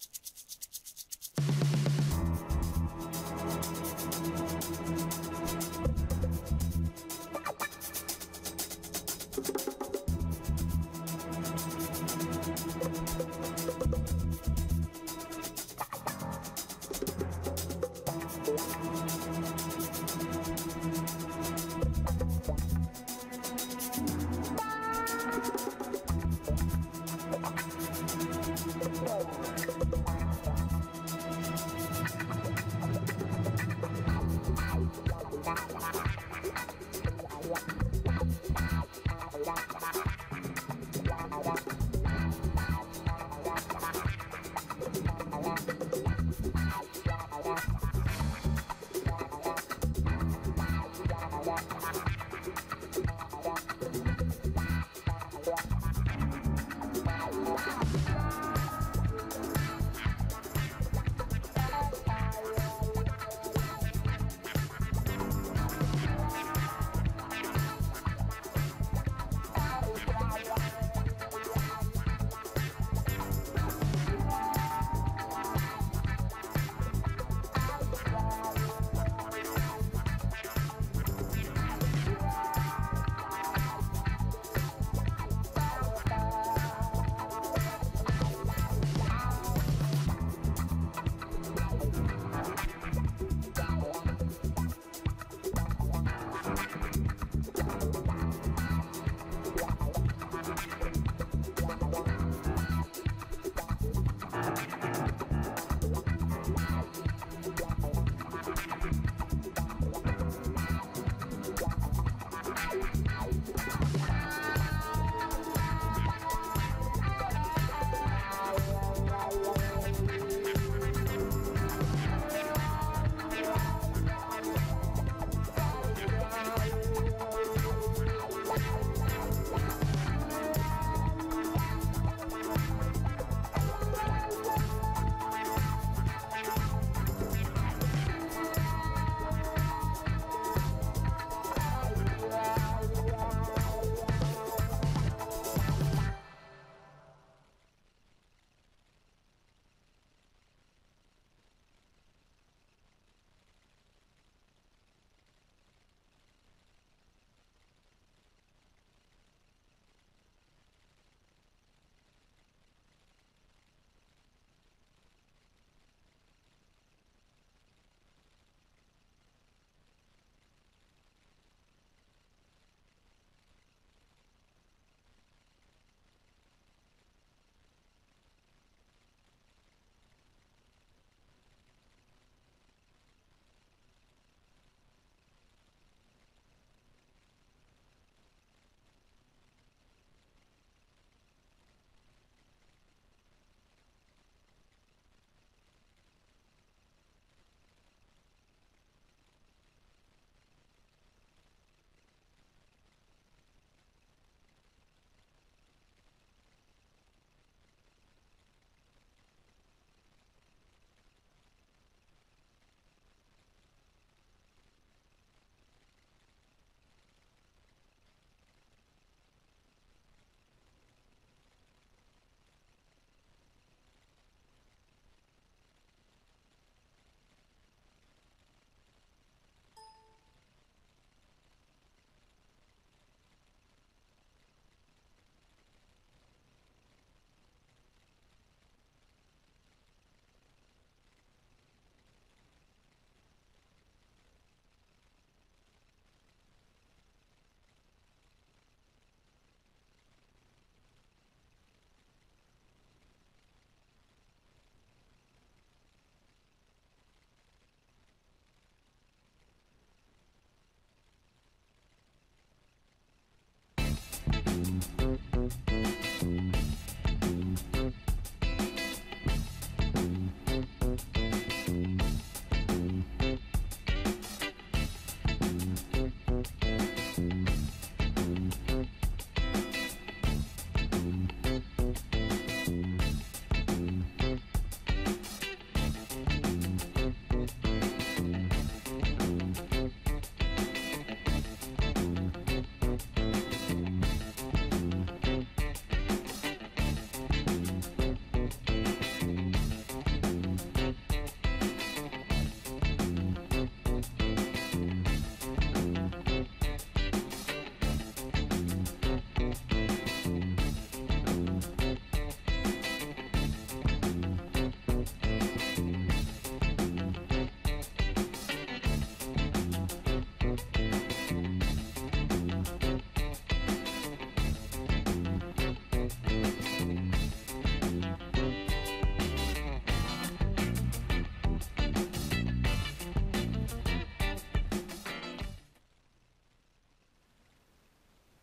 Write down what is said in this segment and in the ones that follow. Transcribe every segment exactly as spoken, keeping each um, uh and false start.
Thank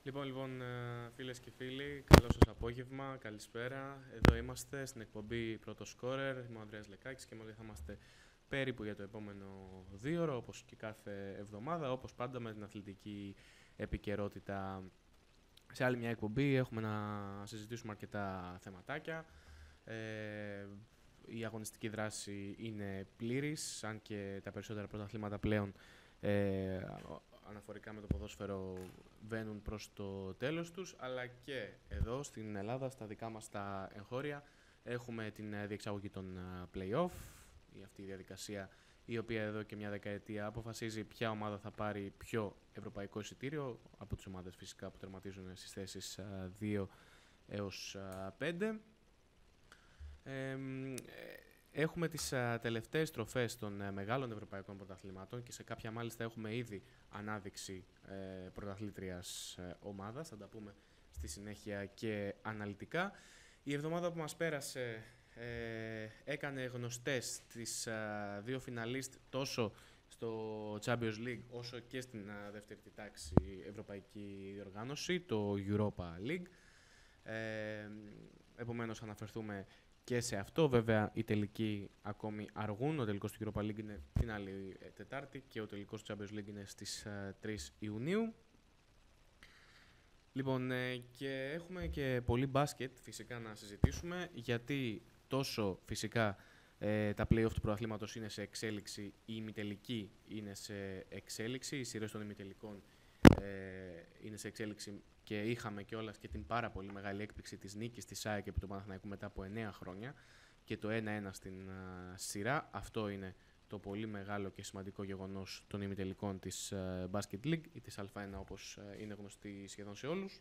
Λοιπόν, λοιπόν, ε, φίλες και φίλοι, καλό σας απόγευμα, καλησπέρα. Εδώ είμαστε στην εκπομπή Πρώτο Σκόρερ. Είμαι ο Ανδρέας Λεκάκης και μόλις θα είμαστε περίπου για το επόμενο δύο ώρο, όπως και κάθε εβδομάδα, όπως πάντα με την αθλητική επικαιρότητα. Σε άλλη μια εκπομπή έχουμε να συζητήσουμε αρκετά θεματάκια. Ε, η αγωνιστική δράση είναι πλήρης, αν και τα περισσότερα πρωταθλήματα πλέον ε, αναφορικά με το ποδόσφαιρο βαίνουν προς το τέλος τους, αλλά και εδώ στην Ελλάδα, στα δικά μας τα εγχώρια, έχουμε την διεξαγωγή των play-off, η αυτή η διαδικασία η οποία εδώ και μια δεκαετία αποφασίζει ποια ομάδα θα πάρει πιο ευρωπαϊκό εισιτήριο, από τις ομάδες φυσικά που τερματίζουν στις θέσεις δύο έως πέντε. Ε, Έχουμε τις α, τελευταίες τροφές των α, μεγάλων ευρωπαϊκών πρωταθλημάτων και σε κάποια μάλιστα έχουμε ήδη ανάδειξη ε, πρωταθλήτριας ε, ομάδας. Θα τα πούμε στη συνέχεια και αναλυτικά. Η εβδομάδα που μας πέρασε ε, έκανε γνωστές τις α, δύο φιναλίστ τόσο στο Champions League όσο και στην α, δεύτερη τάξη ευρωπαϊκή διοργάνωση, το Europa League. Ε, επομένως αναφερθούμε και σε αυτό. Βέβαια οι τελικοί ακόμη αργούν. Ο τελικός του Europa League είναι την άλλη Τετάρτη και ο τελικός του Champions League είναι στις τρεις Ιουνίου. Λοιπόν, και έχουμε και πολύ μπάσκετ φυσικά να συζητήσουμε, γιατί τόσο φυσικά ε, τα play-off του πρωταθλήματος είναι σε εξέλιξη, η ημιτελική είναι σε εξέλιξη, οι σειρές των ημιτελικών ε, είναι σε εξέλιξη και είχαμε κιόλας και την πάρα πολύ μεγάλη έκπληξη της νίκης της ΑΕΚ επί του Παναθηναϊκού μετά από εννέα χρόνια και το ένα ένα στην α, σειρά. Αυτό είναι το πολύ μεγάλο και σημαντικό γεγονός των ημιτελικών της α, Basket League ή της Α ένα, όπως α, είναι γνωστή σχεδόν σε όλους.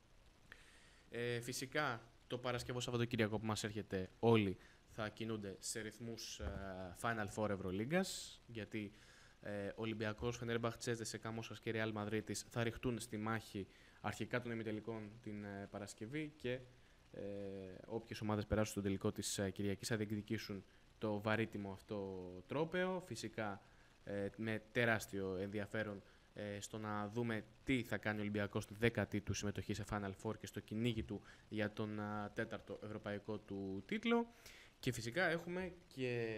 Ε, φυσικά το Παρασκευό Σαββατοκύριακο που μας έρχεται όλοι θα κινούνται σε ρυθμούς α, Final Four Ευρωλίγκας, γιατί ε, Ολυμπιακός, Φενέρμπαχτσε, ΣΕΚΑ Μόσχας και Ρεάλ Μαδρίτης θα ρηχτούν στη μάχη αρχικά των ημιτελικών την ε, Παρασκευή και ε, όποιες ομάδες περάσουν στον τελικό της ε, Κυριακής θα διεκδικήσουν το βαρύτιμο αυτό τρόπαιο. Φυσικά ε, με τεράστιο ενδιαφέρον ε, στο να δούμε τι θα κάνει ο Ολυμπιακός στη δέκατη του συμμετοχή σε Final Four και στο κυνήγι του για τον α, τέταρτο ευρωπαϊκό του τίτλο. Και φυσικά έχουμε και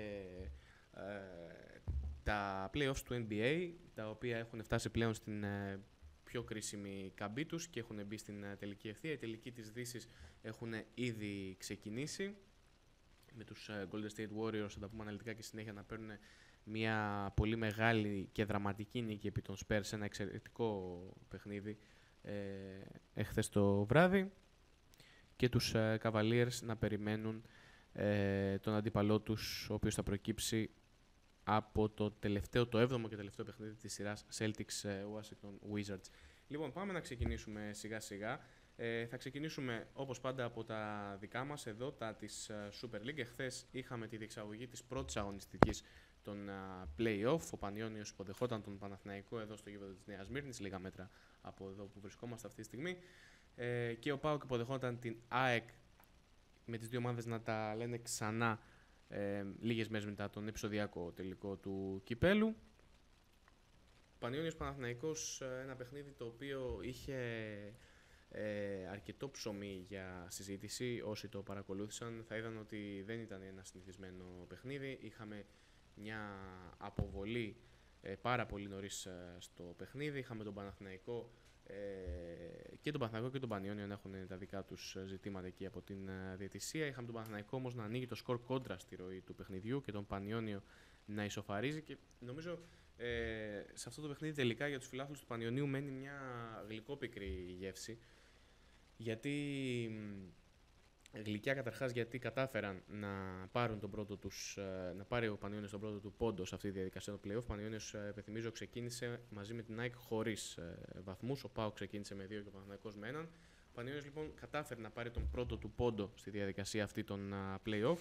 ε, τα play-offs του N B A, τα οποία έχουν φτάσει πλέον στην ε, πιο κρίσιμη καμπή τους και έχουν μπει στην uh, τελική ευθεία. Οι τελικοί της Δύσης έχουν ήδη ξεκινήσει με τους uh, Golden State Warriors, θα τα πούμε αναλυτικά και συνέχεια, να παίρνουν μια πολύ μεγάλη και δραματική νίκη επί των Spurs, ένα εξαιρετικό παιχνίδι ε, εχθές το βράδυ, και τους uh, Cavaliers να περιμένουν ε, τον αντίπαλό τους, ο οποίος θα προκύψει από το τελευταίο, το έβδομο και τελευταίο παιχνίδι της σειράς Celtics Washington Wizards. Λοιπόν, πάμε να ξεκινήσουμε σιγά σιγά. Ε, θα ξεκινήσουμε όπως πάντα από τα δικά μας εδώ, τα της uh, Super League. Εχθές είχαμε τη διεξαγωγή της πρώτης αγωνιστικής των uh, play-off. Ο Πανιώνιος υποδεχόταν τον Παναθηναϊκό εδώ στο γήπεδο της Νέας Σμύρνης, λίγα μέτρα από εδώ που βρισκόμαστε αυτή τη στιγμή. Ε, και ο ΠΑΟΚ υποδεχόταν την ΑΕΚ, με τις δύο ομάδες να τα λένε ξανά Ε, λίγες μέρες μετά τον επεισοδιακό τελικό του κυπέλου. Πανιώνιος Παναθηναϊκός, ένα παιχνίδι το οποίο είχε ε, αρκετό ψωμί για συζήτηση. Όσοι το παρακολούθησαν θα είδαν ότι δεν ήταν ένα συνηθισμένο παιχνίδι. Είχαμε μια αποβολή ε, πάρα πολύ νωρίς ε, στο παιχνίδι. Είχαμε τον Παναθηναϊκό ε, και τον Παναθηναϊκό και τον Πανιώνιο να έχουν τα δικά τους ζητήματα εκεί από την uh, διαιτησία. Είχαμε τον Παναθηναϊκό όμως να ανοίγει το σκορ κόντρα στη ροή του παιχνιδιού και τον Πανιώνιο να ισοφαρίζει, και νομίζω ε, σε αυτό το παιχνίδι τελικά για τους φιλάθλους του Πανιωνίου μένει μια γλυκόπικρη γεύση, γιατί γλυκιά καταρχάς γιατί κατάφεραν να πάρουν τον πρώτο τους, να πάρει ο Πανιώνιος τον πρώτο του πόντο σε αυτή τη διαδικασία του play-off. Ο Πανιώνιος, επιθυμίζω, ξεκίνησε μαζί με την ΑΕΚ χωρίς βαθμούς. Ο ΠΑΟΚ ξεκίνησε με δύο και ο Παναθηναϊκός με έναν. Ο Πανιώνιος λοιπόν κατάφερε να πάρει τον πρώτο του πόντο στη διαδικασία αυτή των play-off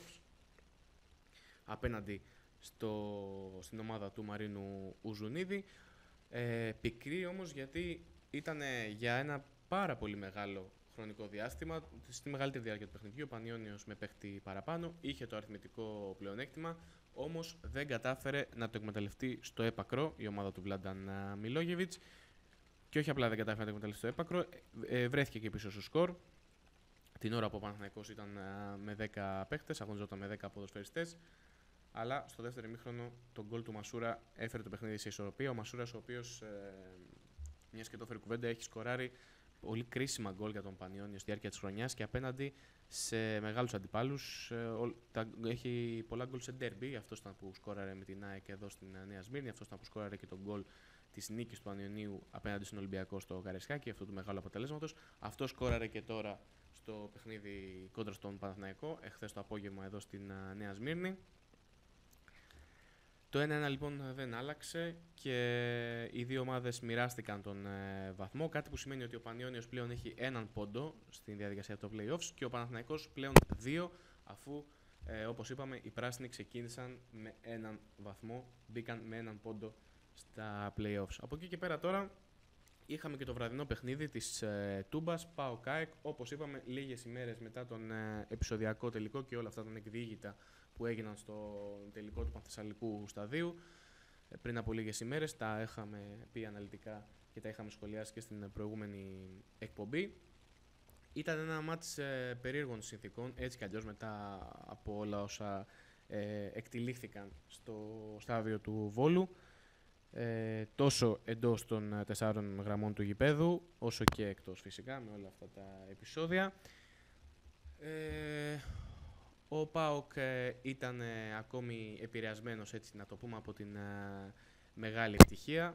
απέναντι στο, στην ομάδα του Μαρίνου Ουζουνίδη. Ε, πικρή όμως, γιατί ήταν για ένα πάρα πολύ μεγάλο χρονικό διάστημα, στη μεγαλύτερη διάρκεια του παιχνιδιού, ο Πανιώνιος με παίχτη παραπάνω είχε το αριθμητικό πλεονέκτημα, όμως δεν κατάφερε να το εκμεταλλευτεί στο έπακρο η ομάδα του Βλάνταν Μιλόγεβιτς. Και όχι απλά δεν κατάφερε να εκμεταλλευτεί το έπακρο, ε, βρέθηκε και πίσω στο σκορ. Την ώρα που ο Παναθηναϊκός ήταν ε, με δέκα παίχτες, αγωνιζόταν με δέκα ποδοσφαιριστές. Αλλά στο δεύτερο ημίχρονο το γκολ του Μασούρα έφερε το παιχνίδι σε ισορροπία. Ο Μασούρας, ο οποίος, ε, μιας και το έφερε κουβέντα, έχει σκοράρει πολύ κρίσιμα γκολ για τον Πανιόνιο στη διάρκεια της χρονιάς και απέναντι σε μεγάλους αντιπάλους. Ε, τα, έχει πολλά γκολ σε ντέρμπι. Αυτός ήταν που σκόραρε με την ΑΕΚ εδώ στην Νέα Σμύρνη. Αυτός ήταν που σκόραρε και τον γκολ της νίκης του Πανιωνίου απέναντι στον Ολυμπιακό στο Καραϊσκάκι, αυτού του μεγάλου αποτελέσματος. Αυτό σκόραρε και τώρα στο παιχνίδι κόντρα στον Παναθηναϊκό, εχθές το απόγευμα εδώ στην Νέα Σμύρνη. Το ένα ένα λοιπόν δεν άλλαξε και οι δύο ομάδες μοιράστηκαν τον ε, βαθμό, κάτι που σημαίνει ότι ο Πανιόνιος πλέον έχει έναν πόντο στην διαδικασία των play-offs και ο Παναθηναϊκός πλέον δύο, αφού ε, όπως είπαμε οι πράσινοι ξεκίνησαν με έναν βαθμό, μπήκαν με έναν πόντο στα play-offs. Από εκεί και πέρα τώρα είχαμε και το βραδινό παιχνίδι της ε, Τούμπας, ΠΑΟΚ ΑΕΚ, όπως είπαμε λίγες ημέρες μετά τον ε, επεισοδιακό τελικό και όλα αυτά τα εκδιήγητα που έγιναν στο τελικό του Πανθεσσαλικού σταδίου ε, πριν από λίγες ημέρες. Τα είχαμε πει αναλυτικά και τα είχαμε σχολιάσει και στην προηγούμενη εκπομπή. Ήταν ένα μάτς ε, περίεργων συνθήκων, έτσι κι αλλιώς μετά από όλα όσα ε, εκτυλίχθηκαν στο στάδιο του Βόλου. Ε, τόσο εντός των ε, τεσσάρων γραμμών του γηπέδου, όσο και εκτός φυσικά, με όλα αυτά τα επεισόδια. Ε, ο ΠΑΟΚ ε, ήταν ε, ακόμη επηρεασμένος, έτσι να το πούμε, από την ε, μεγάλη ευτυχία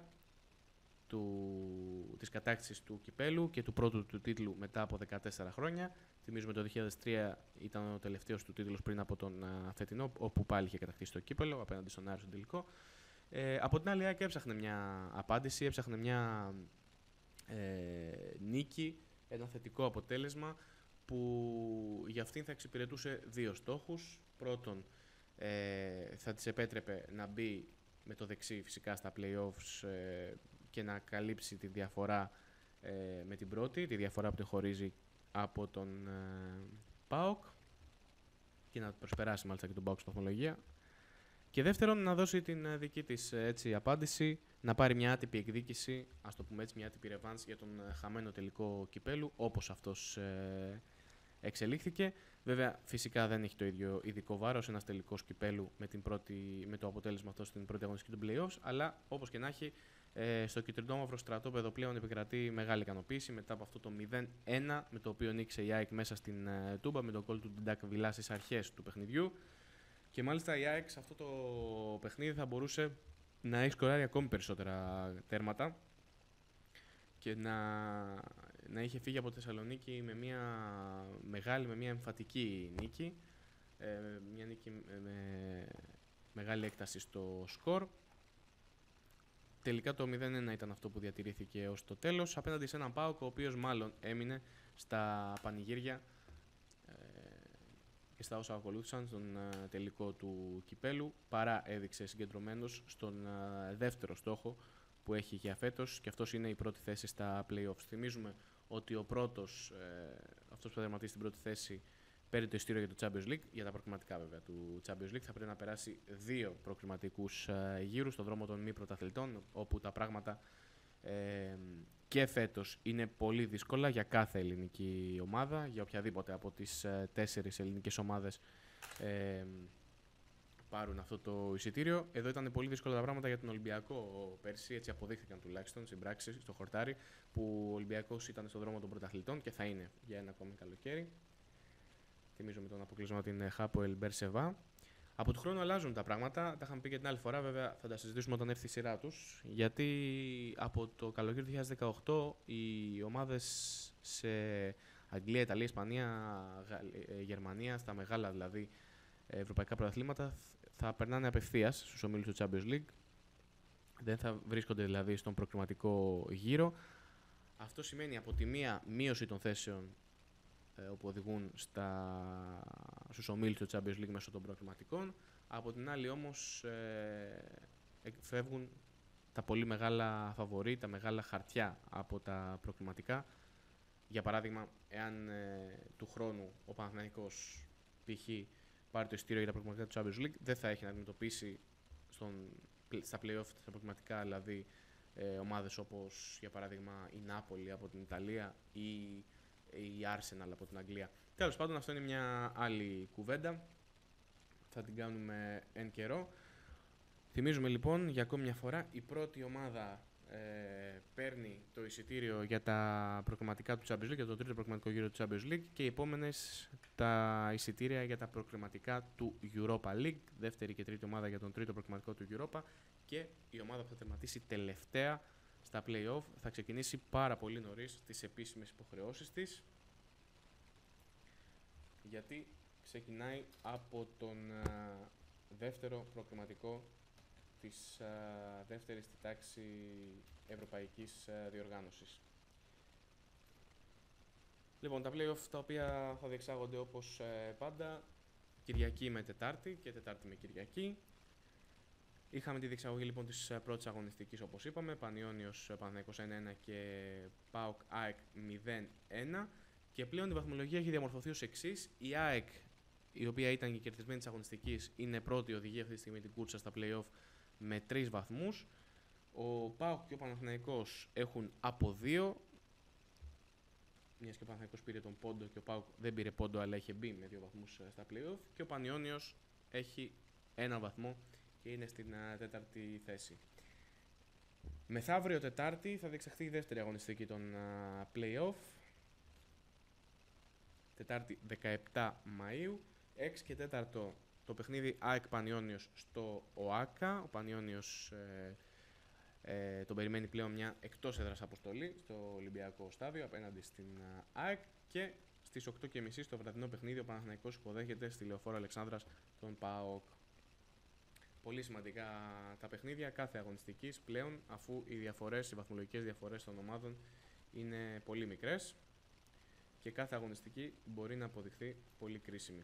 του, της κατάκτησης του κυπέλου και του πρώτου του τίτλου μετά από δεκατέσσερα χρόνια. Θυμίζουμε το δύο χιλιάδες τρία ήταν ο τελευταίος του τίτλος πριν από τον ε, φετινό, όπου πάλι είχε κατακτήσει το κύπελο απέναντι στον Άρη στον τελικό. Ε, από την άλλη, η ΑΕΚ έψαχνε μια απάντηση, έψαχνε μια ε, νίκη, ένα θετικό αποτέλεσμα που για αυτήν θα εξυπηρετούσε δύο στόχους. Πρώτον, ε, θα της επέτρεπε να μπει με το δεξί φυσικά στα play-offs ε, και να καλύψει τη διαφορά ε, με την πρώτη, τη διαφορά που τη χωρίζει από τον ε, ΠΑΟΚ και να προσπεράσει μάλιστα και τον ΠΑΟΚ στη βαθμολογία. Και δεύτερον, να δώσει την δική της έτσι, απάντηση, να πάρει μια άτυπη εκδίκηση, ας το πούμε έτσι, μια άτυπη ρεβάνς για τον χαμένο τελικό κυπέλου, όπως αυτός ε, εξελίχθηκε. Βέβαια, φυσικά δεν έχει το ίδιο ειδικό βάρος ένας τελικός κυπέλου με, την πρώτη, με το αποτέλεσμα αυτό στην πρώτη αγωνιστική των play-offs, αλλά όπως και να έχει, ε, στο κυτρινόμαυρο στρατόπεδο πλέον επικρατεί μεγάλη ικανοποίηση μετά από αυτό το μηδέν ένα με το οποίο νίκησε η ΑΕΚ μέσα στην ε, Τούμπα με τον γκολ του Ντάκ Βιλά στις αρχές του παιχνιδιού. Και μάλιστα η ΑΕΚ σε αυτό το παιχνίδι θα μπορούσε να έχει σκοράρει ακόμη περισσότερα τέρματα και να, να είχε φύγει από τη Θεσσαλονίκη με μια μεγάλη, με μια εμφατική νίκη. Ε, μια νίκη με, με μεγάλη έκταση στο σκορ. Τελικά το μηδέν ένα ήταν αυτό που διατηρήθηκε ως το τέλος, απέναντι σε έναν ΠΑΟΚ ο οποίος μάλλον έμεινε στα πανηγύρια και στα όσα ακολούθησαν στον uh, τελικό του κυπέλου, παρά έδειξε συγκεντρωμένος στον uh, δεύτερο στόχο που έχει για φέτος και αυτός είναι η πρώτη θέση στα play-offs. Θυμίζουμε ότι ο πρώτος, ε, αυτός που θα δερματίσει στην πρώτη θέση, παίρνει το ειστήριο για το Champions League, για τα προκριματικά βέβαια του Champions League. Θα πρέπει να περάσει δύο προκριματικούς uh, γύρους στον δρόμο των μη πρωταθλητών, όπου τα πράγματα ε, και φέτος είναι πολύ δύσκολα για κάθε ελληνική ομάδα, για οποιαδήποτε από τις ε, τέσσερις ελληνικές ομάδες ε, πάρουν αυτό το εισιτήριο. Εδώ ήταν πολύ δύσκολα τα πράγματα για τον Ολυμπιακό πέρσι, έτσι αποδείχθηκαν τουλάχιστον στην πράξη, στο χορτάρι, που ο Ολυμπιακός ήταν στον δρόμο των πρωταθλητών και θα είναι για ένα ακόμη καλοκαίρι. Θυμίζω με τον αποκλεισμό την Χάποελ Μπερσεβά. Από του χρόνου αλλάζουν τα πράγματα, τα είχαμε πει και την άλλη φορά, βέβαια θα τα συζητήσουμε όταν έρθει η σειρά τους, γιατί από το καλοκαίρι του δύο χιλιάδες δεκαοκτώ οι ομάδες σε Αγγλία, Ιταλία, Ισπανία, Γερμανία, στα μεγάλα δηλαδή ευρωπαϊκά πρωταθλήματα θα περνάνε απευθείας στους ομίλους του Champions League, δεν θα βρίσκονται δηλαδή στον προκριματικό γύρο. Αυτό σημαίνει από τη μία μείωση των θέσεων όπου οδηγούν στα, στους ομίλους του Champions League μέσω των προκριματικών. Από την άλλη όμως ε, φεύγουν τα πολύ μεγάλα φαβορί, τα μεγάλα χαρτιά από τα προκριματικά. Για παράδειγμα, εάν ε, του χρόνου ο Παναθηναϊκός π.χ. πάρει το ειστήριο για τα προκριματικά του Champions League, δεν θα έχει να αντιμετωπίσει στον, στα play-off, στα προκριματικά δηλαδή, ε, ομάδες όπως για παράδειγμα η Νάπολη από την Ιταλία ή η Arsenal από την Αγγλία. Τέλος πάντων, αυτό είναι μια άλλη κουβέντα, θα την κάνουμε εν καιρό. Θυμίζουμε λοιπόν για ακόμη μια φορά, η πρώτη ομάδα ε, παίρνει το εισιτήριο για τα προκριματικά του Champions League, για το τρίτο προκριματικό γύρο του Champions League, και οι επόμενες τα εισιτήρια για τα προκριματικά του Europa League, δεύτερη και τρίτη ομάδα για τον τρίτο προκριματικό του Europa, και η ομάδα που θα τερματίσει τελευταία στα play-off θα ξεκινήσει πάρα πολύ νωρίς τις επίσημες υποχρεώσεις της, γιατί ξεκινάει από τον α, δεύτερο προκριματικό της α, δεύτερης στη τάξη ευρωπαϊκής α, διοργάνωσης. Λοιπόν, τα play-off τα οποία θα διεξάγονται όπως ε, πάντα Κυριακή με Τετάρτη και Τετάρτη με Κυριακή. Είχαμε τη διεξαγωγή λοιπόν της πρώτης αγωνιστικής, όπως είπαμε, Πανιώνιος Παναθηναϊκός ένα ένα και ΠΑΟΚ ΑΕΚ μηδέν ένα, και πλέον η βαθμολογία έχει διαμορφωθεί ως εξής. Η ΑΕΚ, η οποία ήταν και κερδισμένη της αγωνιστικής, είναι πρώτη, οδηγεί αυτή τη στιγμή την κούρσα στα play-off με τρεις βαθμούς. Ο ΠΑΟΚ και ο Παναθηναϊκός έχουν από δύο, μιας και ο Παναθηναϊκός πήρε τον πόντο και ο ΠΑΟΚ δεν πήρε πόντο, αλλά είχε μπει με δύο βαθμούς στα play-off, και ο Πανιώνιος έχει ένα βαθμό και είναι στην uh, τέταρτη θέση. Μεθαύριο Τετάρτη θα διεξαχθεί η δεύτερη αγωνιστική των uh, play-off. Τετάρτη δεκαεπτά Μαΐου, έξι και τέταρτο το παιχνίδι ΑΕΚ Πανιώνιος στο ΟΑΚΑ. Ο Πανιώνιος ε, ε, τον περιμένει πλέον μια εκτός έδρας αποστολή στο Ολυμπιακό Στάδιο απέναντι στην uh, ΑΕΚ, και στις οκτώ και μισή στο βραδινό παιχνίδι ο Παναθηναϊκός υποδέχεται στη Λεωφόρο Αλεξάνδρας τον ΠΑΟΚ. Πολύ σημαντικά τα παιχνίδια κάθε αγωνιστικής πλέον, αφού οι διαφορές, οι βαθμολογικές διαφορές των ομάδων είναι πολύ μικρές και κάθε αγωνιστική μπορεί να αποδειχθεί πολύ κρίσιμη.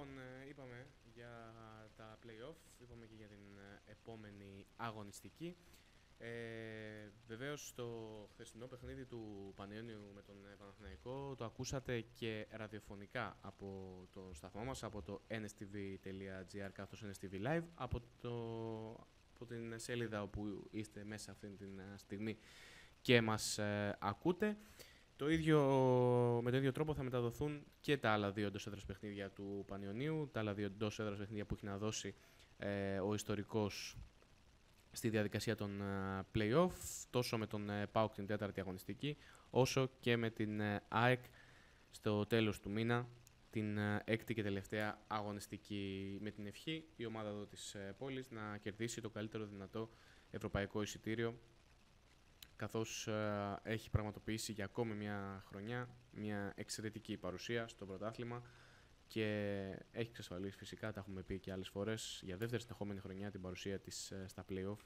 Λοιπόν, ε, είπαμε για τα play-off, είπαμε και για την ε, επόμενη αγωνιστική. Ε, βεβαίως το χθεσινό παιχνίδι του Πανιόνιου με τον ε, Παναθηναϊκό το ακούσατε και ραδιοφωνικά από το σταθμό μας, από το εν ες τι βι τελεία τζι άρ καθώς εν ες τι βι Live, από, το, από την σελίδα όπου είστε μέσα αυτή την στιγμή και μας ε, ακούτε. Το ίδιο, με τον ίδιο τρόπο θα μεταδοθούν και τα άλλα δύο εντός έδρας παιχνίδια του Πανιωνίου, τα άλλα δύο εντός έδρας παιχνίδια που έχει να δώσει ε, ο ιστορικός στη διαδικασία των uh, play-off, τόσο με τον uh, ΠΑΟΚ την τέταρτη αγωνιστική, όσο και με την uh, ΑΕΚ στο τέλος του μήνα, την uh, έκτη και τελευταία αγωνιστική, με την ευχή η ομάδα εδώ της uh, πόλης να κερδίσει το καλύτερο δυνατό ευρωπαϊκό εισιτήριο, καθώς uh, έχει πραγματοποιήσει για ακόμη μια χρονιά μια εξαιρετική παρουσία στο πρωτάθλημα και έχει εξασφαλίσει φυσικά, τα έχουμε πει και άλλες φορές, για δεύτερη συνεχόμενη χρονιά την παρουσία της uh, στα play-off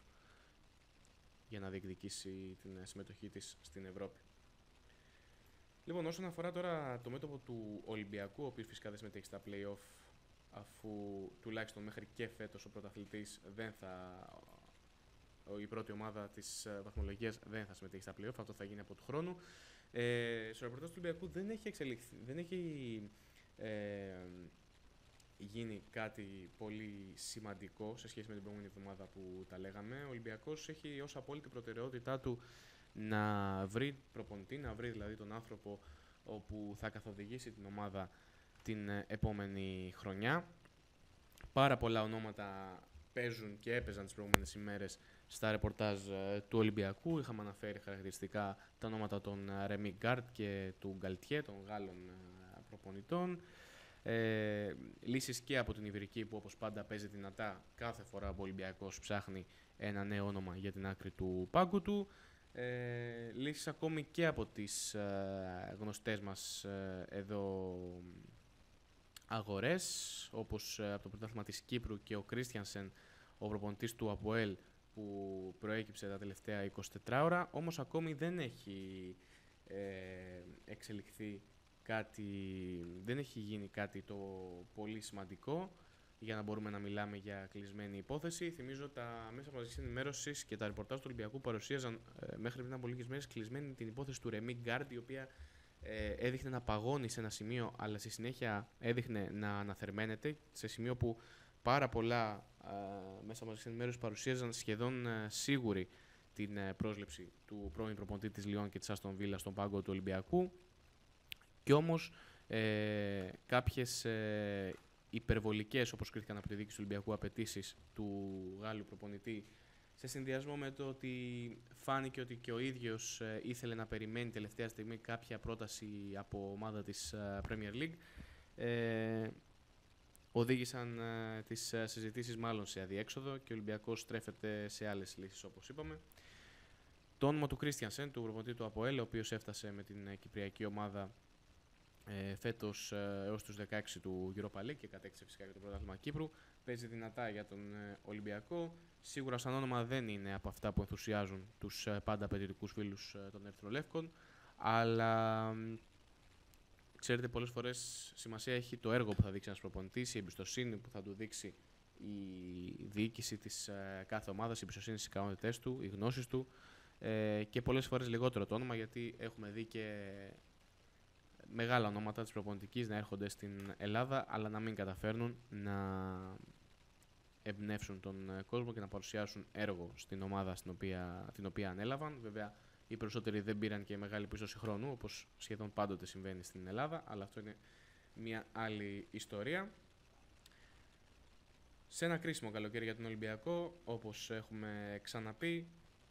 για να διεκδικήσει την uh, συμμετοχή της στην Ευρώπη. Λοιπόν, όσον αφορά τώρα το μέτωπο του Ολυμπιακού, ο οποίος φυσικά δεν συμμετέχει στα play-off, αφού τουλάχιστον μέχρι και φέτος ο πρωταθλητής δεν θα... η πρώτη ομάδα της βαθμολογίας δεν θα συμμετέχει στα play-off, αυτό θα γίνει από του χρόνου. Ε, στο ρεπορτάζ του Ολυμπιακού δεν έχει εξελιχθεί, δεν έχει ε, γίνει κάτι πολύ σημαντικό σε σχέση με την προηγούμενη εβδομάδα που τα λέγαμε. Ο Ολυμπιακός έχει ως απόλυτη προτεραιότητά του να βρει προπονητή, να βρει δηλαδή τον άνθρωπο όπου θα καθοδηγήσει την ομάδα την επόμενη χρονιά. Πάρα πολλά ονόματα παίζουν και έπαιζαν τις προηγούμενες ημέρες στα ρεπορτάζ του Ολυμπιακού. Είχαμε αναφέρει χαρακτηριστικά τα ονόματα των Ρέμι Γκάρτ και του Γκαλτιέ, των Γάλλων προπονητών. Ε, λύσεις και από την Ιβηρική που όπως πάντα παίζει δυνατά κάθε φορά που ο Ολυμπιακός ψάχνει ένα νέο όνομα για την άκρη του πάγκου του. Ε, λύσεις ακόμη και από τις ε, γνωστές μας ε, εδώ αγορές, όπως ε, από το πρωτάθλημα της Κύπρου και ο Κρίστιανσεν, ο προπονητής του ΑΠΟΕΛ που προέκυψε τα τελευταία εικοσιτέσσερις ώρα, όμως ακόμη δεν έχει ε, εξελιχθεί κάτι, δεν έχει γίνει κάτι το πολύ σημαντικό για να μπορούμε να μιλάμε για κλεισμένη υπόθεση. Θυμίζω τα μέσα μαζικής ενημέρωσης και τα ρεπορτάζ του Ολυμπιακού παρουσίαζαν ε, μέχρι πριν από λίγες μέρες κλεισμένη την υπόθεση του Ρέμι Γκάρντ, η οποία ε, έδειχνε να παγώνει σε ένα σημείο, αλλά στη συνέχεια έδειχνε να αναθερμαίνεται, σε σημείο που πάρα πολλά ε, μέσα μαζικής ενημέρωσης παρουσίαζαν σχεδόν ε, σίγουρη την ε, πρόσληψη του πρώην προπονητή της Λιόν και της Άστον Βίλα στον πάγκο του Ολυμπιακού. Και όμως ε, κάποιες ε, υπερβολικές, όπως κρίθηκαν από τη δίκη του Ολυμπιακού, απαιτήσεις του Γάλλου προπονητή, σε συνδυασμό με το ότι φάνηκε ότι και ο ίδιος ε, ήθελε να περιμένει τελευταία στιγμή κάποια πρόταση από ομάδα της ε, Premier League, ε, οδήγησαν ε, τις ε, συζητήσεις μάλλον σε αδιέξοδο και ο Ολυμπιακός στρέφεται σε άλλες λύσεις, όπως είπαμε. Το όνομα του Κρίστιανσεν, του προπονητή του ΑΠΟΕΛ, ο οποίος έφτασε με την ε, κυπριακή ομάδα Ε, φέτος ε, έως τους δεκαέξι του Europa League και κατέκτησε φυσικά για το πρωτάθλημα Κύπρου. Παίζει δυνατά για τον ε, Ολυμπιακό. Σίγουρα σαν όνομα δεν είναι από αυτά που ενθουσιάζουν τους ε, πάντα απαιτητικούς φίλους ε, των Ερυθρολεύκων, αλλά ε, ξέρετε, πολλές φορές σημασία έχει το έργο που θα δείξει ένας προπονητής, η εμπιστοσύνη που θα του δείξει η διοίκηση της ε, κάθε ομάδας, η εμπιστοσύνη στις ικανότητές του, οι γνώσεις του, ε, και πολλές φορές λιγότερο το όνομα, γιατί έχουμε δει και μεγάλα ονόματα της προπονητικής να έρχονται στην Ελλάδα, αλλά να μην καταφέρνουν να εμπνεύσουν τον κόσμο και να παρουσιάσουν έργο στην ομάδα στην οποία, την οποία ανέλαβαν. Βέβαια, οι περισσότεροι δεν πήραν και μεγάλη πίστοση χρόνου, όπως σχεδόν πάντοτε συμβαίνει στην Ελλάδα, αλλά αυτό είναι μια άλλη ιστορία. Σε ένα κρίσιμο καλοκαίρι για τον Ολυμπιακό, όπως έχουμε ξαναπεί,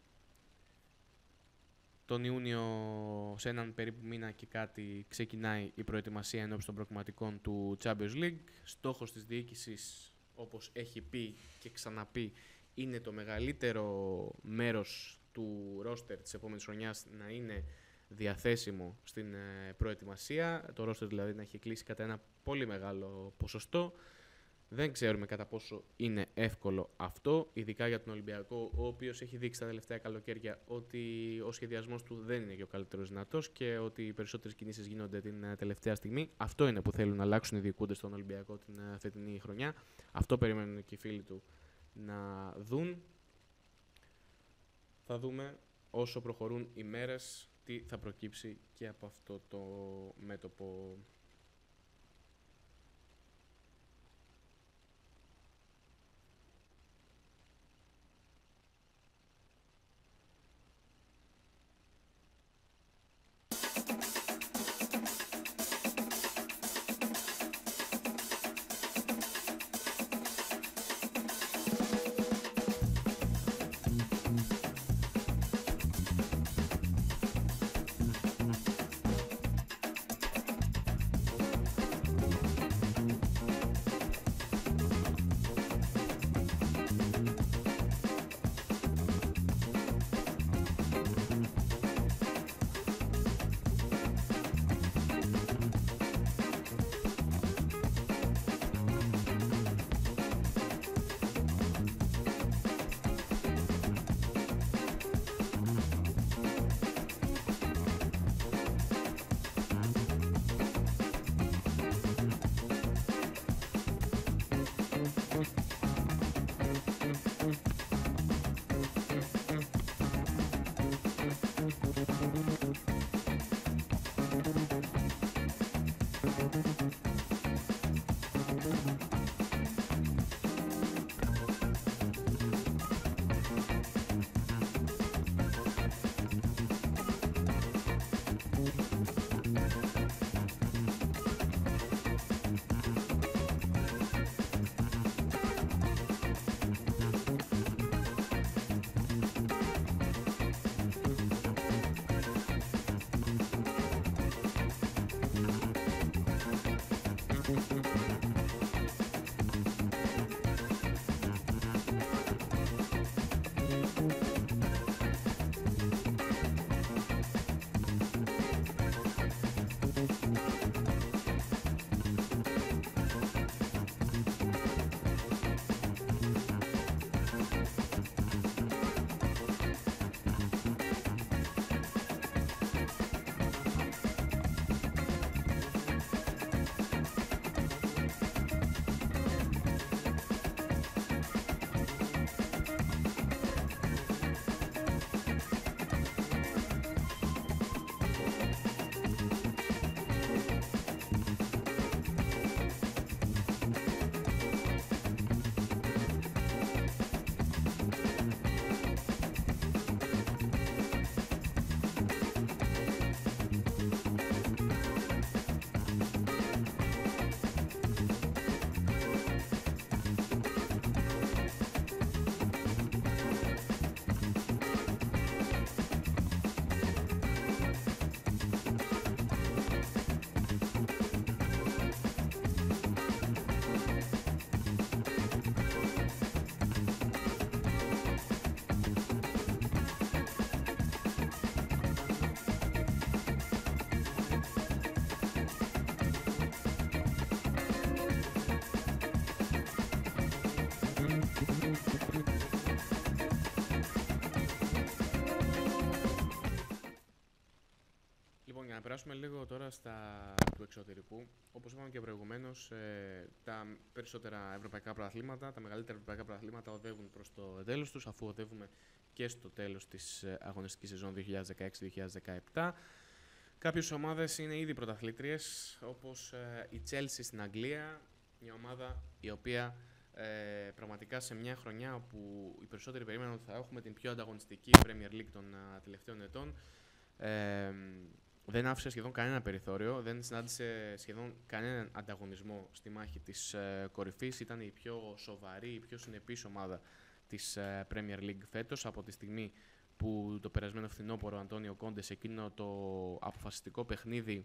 τον Ιούνιο, σε έναν περίπου μήνα και κάτι, ξεκινάει η προετοιμασία ενώπιση των προκριματικών του Champions League. Στόχος της διοίκησης, όπως έχει πει και ξαναπεί, είναι το μεγαλύτερο μέρος του ρόστερ της επόμενης χρονιάς να είναι διαθέσιμο στην προετοιμασία. Το ρόστερ δηλαδή να έχει κλείσει κατά ένα πολύ μεγάλο ποσοστό. Δεν ξέρουμε κατά πόσο είναι εύκολο αυτό, ειδικά για τον Ολυμπιακό, ο οποίος έχει δείξει τα τελευταία καλοκαίρια ότι ο σχεδιασμός του δεν είναι και ο καλύτερος δυνατός και ότι οι περισσότερες κινήσεις γίνονται την τελευταία στιγμή. Αυτό είναι που θέλουν να αλλάξουν οι διοικούντες στον Ολυμπιακό την φετινή χρονιά. Αυτό περιμένουν και οι φίλοι του να δουν. Θα δούμε όσο προχωρούν οι μέρες τι θα προκύψει και από αυτό το μέτωπο. Να περάσουμε λίγο τώρα στα του εξωτερικού. Όπως είπαμε και προηγουμένως, ε, τα περισσότερα ευρωπαϊκά πρωταθλήματα, τα μεγαλύτερα ευρωπαϊκά πρωταθλήματα οδεύουν προς το τέλος τους, αφού οδεύουμε και στο τέλος της αγωνιστικής σεζόν δύο χιλιάδες δεκαέξι δύο χιλιάδες δεκαεπτά. Κάποιες ομάδες είναι ήδη πρωταθλήτριες, όπως ε, η Chelsea στην Αγγλία, μια ομάδα η οποία ε, πραγματικά σε μια χρονιά όπου οι περισσότεροι περίμεναν ότι θα έχουμε την πιο ανταγωνιστική Premier League των uh, τελευταίων ετών, ε, δεν άφησε σχεδόν κανένα περιθώριο, δεν συνάντησε σχεδόν κανέναν ανταγωνισμό στη μάχη της ε, κορυφής. Ήταν η πιο σοβαρή, η πιο συνεπής ομάδα της ε, Premier League φέτος, από τη στιγμή που το περασμένο φθινόπωρο ο Αντώνιο Κόντε σε εκείνο το αποφασιστικό παιχνίδι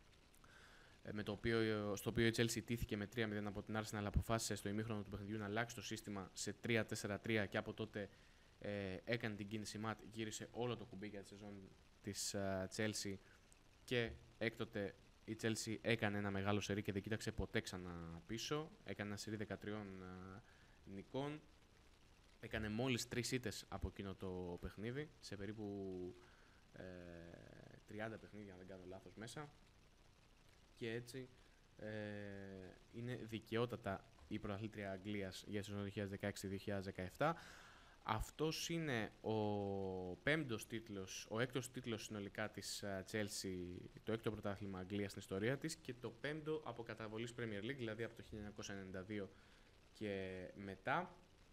ε, με το οποίο, στο οποίο η Chelsea τήθηκε με τρία μηδέν από την Arsenal, αλλά αποφάσισε στο ημίχρονο του παιχνιδιού να αλλάξει το σύστημα σε τρία τέσσερα τρία και από τότε ε, έκανε την κίνηση ματ, γύρισε όλο το κουμπί για τη σεζόν της uh, Chelsea και έκτοτε η Chelsea έκανε ένα μεγάλο σερί και δεν κοίταξε ποτέ ξανά πίσω. Έκανε ένα σερί δεκατρία νικών. Έκανε μόλις τρεις ήττες από εκείνο το παιχνίδι, σε περίπου ε, τριάντα παιχνίδια, αν δεν κάνω λάθος, μέσα. Και έτσι ε, είναι δικαιότατα η πρωταθλήτρια Αγγλίας για τη σεζόν δύο χιλιάδες δεκαέξι δύο χιλιάδες δεκαεπτά. Αυτός είναι ο πέμπτος τίτλος, ο έκτος τίτλος συνολικά της Chelsea, το έκτο πρωτάθλημα Αγγλίας στην ιστορία της και το πέμπτο από καταβολής Premier League, δηλαδή από το χίλια εννιακόσια ενενήντα δύο και μετά.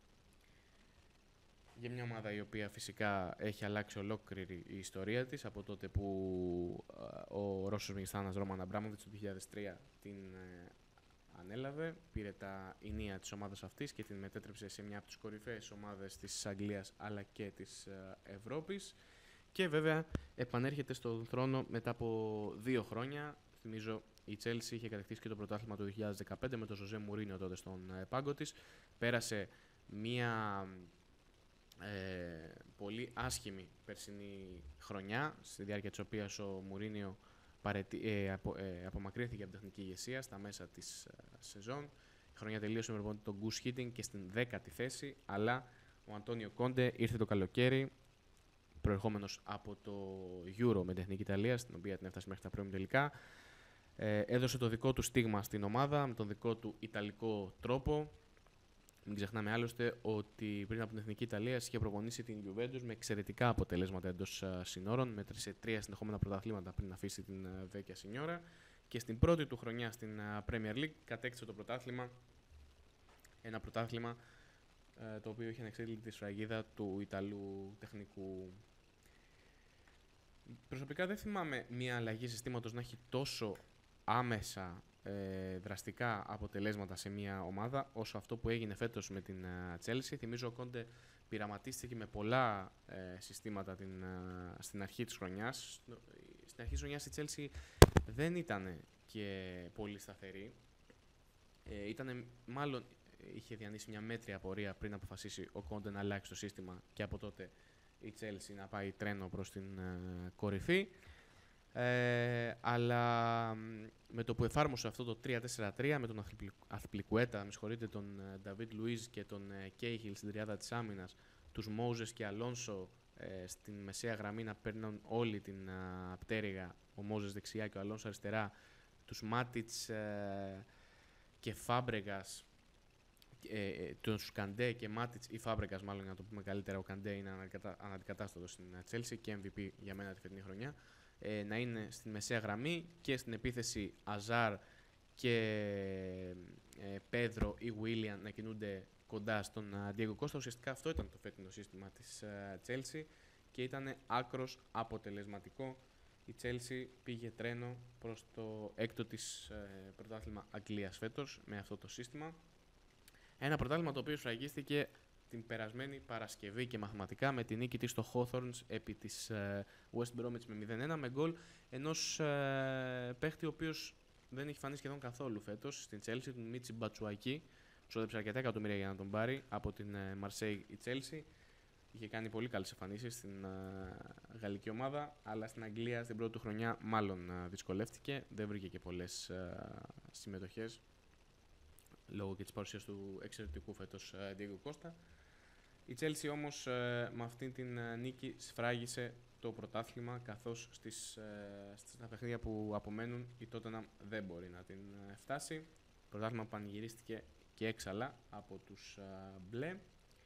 Για μια ομάδα η οποία φυσικά έχει αλλάξει ολόκληρη η ιστορία της από τότε που ο Ρώσος Μεγιστάνας Ρόμαν Αμπράμοβιτς το δύο χιλιάδες τρία την ανέλαβε, πήρε τα ηνία της ομάδας αυτής και την μετέτρεψε σε μια από τις κορυφαίες ομάδες της Αγγλίας αλλά και της Ευρώπης και βέβαια επανέρχεται στον θρόνο μετά από δύο χρόνια. Θυμίζω η Chelsea είχε κατακτήσει και το πρωτάθλημα το δύο χιλιάδες δεκαπέντε με τον Ζωζέ Μουρίνιο τότε στον πάγκο της. Πέρασε μια ε, πολύ άσχημη περσινή χρονιά, στη διάρκεια της οποίας ο Μουρίνιο παρετι, ε, απο, ε, απομακρύνθηκε από την τεχνική ηγεσία στα μέσα της ε, σεζόν. Η χρονιά τελείωσε με τον Gus Hiddink και στην δέκατη θέση, αλλά ο Αντώνιο Κόντε ήρθε το καλοκαίρι, προερχόμενος από το Euro με την Εθνική Ιταλία, στην οποία την έφτασε μέχρι τα πρώιμη τελικά. Ε, έδωσε το δικό του στίγμα στην ομάδα, με τον δικό του ιταλικό τρόπο. Μην ξεχνάμε άλλωστε ότι πριν από την Εθνική Ιταλία είχε προπονήσει την Juventus με εξαιρετικά αποτελέσματα εντός συνόρων, μέτρησε τρία συνεχόμενα πρωταθλήματα πριν αφήσει την Βέκια Σινιόρα και στην πρώτη του χρονιά στην Premier League κατέκτησε το πρωτάθλημα, ένα πρωτάθλημα ε, το οποίο είχε ανεξέλεγκτη τη σφραγίδα του Ιταλού τεχνικού. Προσωπικά δεν θυμάμαι μια αλλαγή συστήματος να έχει τόσο άμεσα ε, δραστικά αποτελέσματα σε μια ομάδα όσο αυτό που έγινε φέτος με την uh, Chelsea. Θυμίζω ο Κόντε πειραματίστηκε με πολλά ε, συστήματα την, uh, στην αρχή της χρονιάς. Στην αρχή της χρονιάς η Chelsea δεν ήταν και πολύ σταθερή. Ε, ήτανε, μάλλον είχε διανύσει μια μέτρια πορεία πριν αποφασίσει ο Κόντε να αλλάξει το σύστημα και από τότε η Chelsea να πάει τρένο προς την uh, κορυφή. Ε, αλλά με το που εφάρμοσε αυτό το τρία τέσσερα τρία με τον Αθπλικουέτα, με συγχωρείτε, τον Νταβίτ Λουίζ και τον Κέιχιλ στην τριάδα της άμυνας, τους Μόουζες και Αλόνσο ε, στην μεσαία γραμμή να παίρνουν όλη την α, πτέρυγα, ο Μόουζες δεξιά και ο Αλόνσο αριστερά, τους Μάτιτς ε, και Φάμπρεγκας, ε, ε, τους Καντέ και Μάτιτς ή Φάμπρεγκας μάλλον για να το πούμε καλύτερα, ο Καντέ είναι αναντικατάστατος στην Chelsea και εμ βι πι για μένα τη φετινή χρονιά. Ε, να είναι στην μεσαία γραμμή και στην επίθεση Αζάρ και ε, Πέδρο ή Βίλιαν να κινούνται κοντά στον Ντιέγκο Κώστα. Ουσιαστικά αυτό ήταν το φετινό σύστημα της uh, Chelsea και ήταν άκρος αποτελεσματικό. Η Chelsea πήγε τρένο προς το έκτο της uh, πρωτάθλημα Αγγλίας φέτος με αυτό το σύστημα. Ένα πρωτάθλημα το οποίο σφραγίστηκε την περασμένη Παρασκευή και μαθηματικά με την νίκη της στο Hawthorns επί της uh, West Bromwich με μηδέν ένα με γκολ ενός uh, παίχτη ο οποίος δεν έχει φανεί σχεδόν καθόλου φέτος στην Chelsea, τον Μίτσι Μπατσουακί. Ξόδεψε αρκετά εκατομμύρια για να τον πάρει από την uh, Marseille η Chelsea. Είχε κάνει πολύ καλές εμφανίσεις στην uh, γαλλική ομάδα, αλλά στην Αγγλία στην πρώτη του χρονιά μάλλον uh, δυσκολεύτηκε. Δεν βρήκε και πολλές uh, συμμετοχές λόγω και της παρουσίας του εξαιρετικού φέτος uh, Diego Costa. Η Chelsea όμως ε, με αυτήν την ε, νίκη σφράγισε το πρωτάθλημα, καθώς στις, ε, στα παιχνίδια που απομένουν η Tottenham δεν μπορεί να την ε, φτάσει. Το πρωτάθλημα πανηγυρίστηκε και έξαλα από τους ε, μπλε.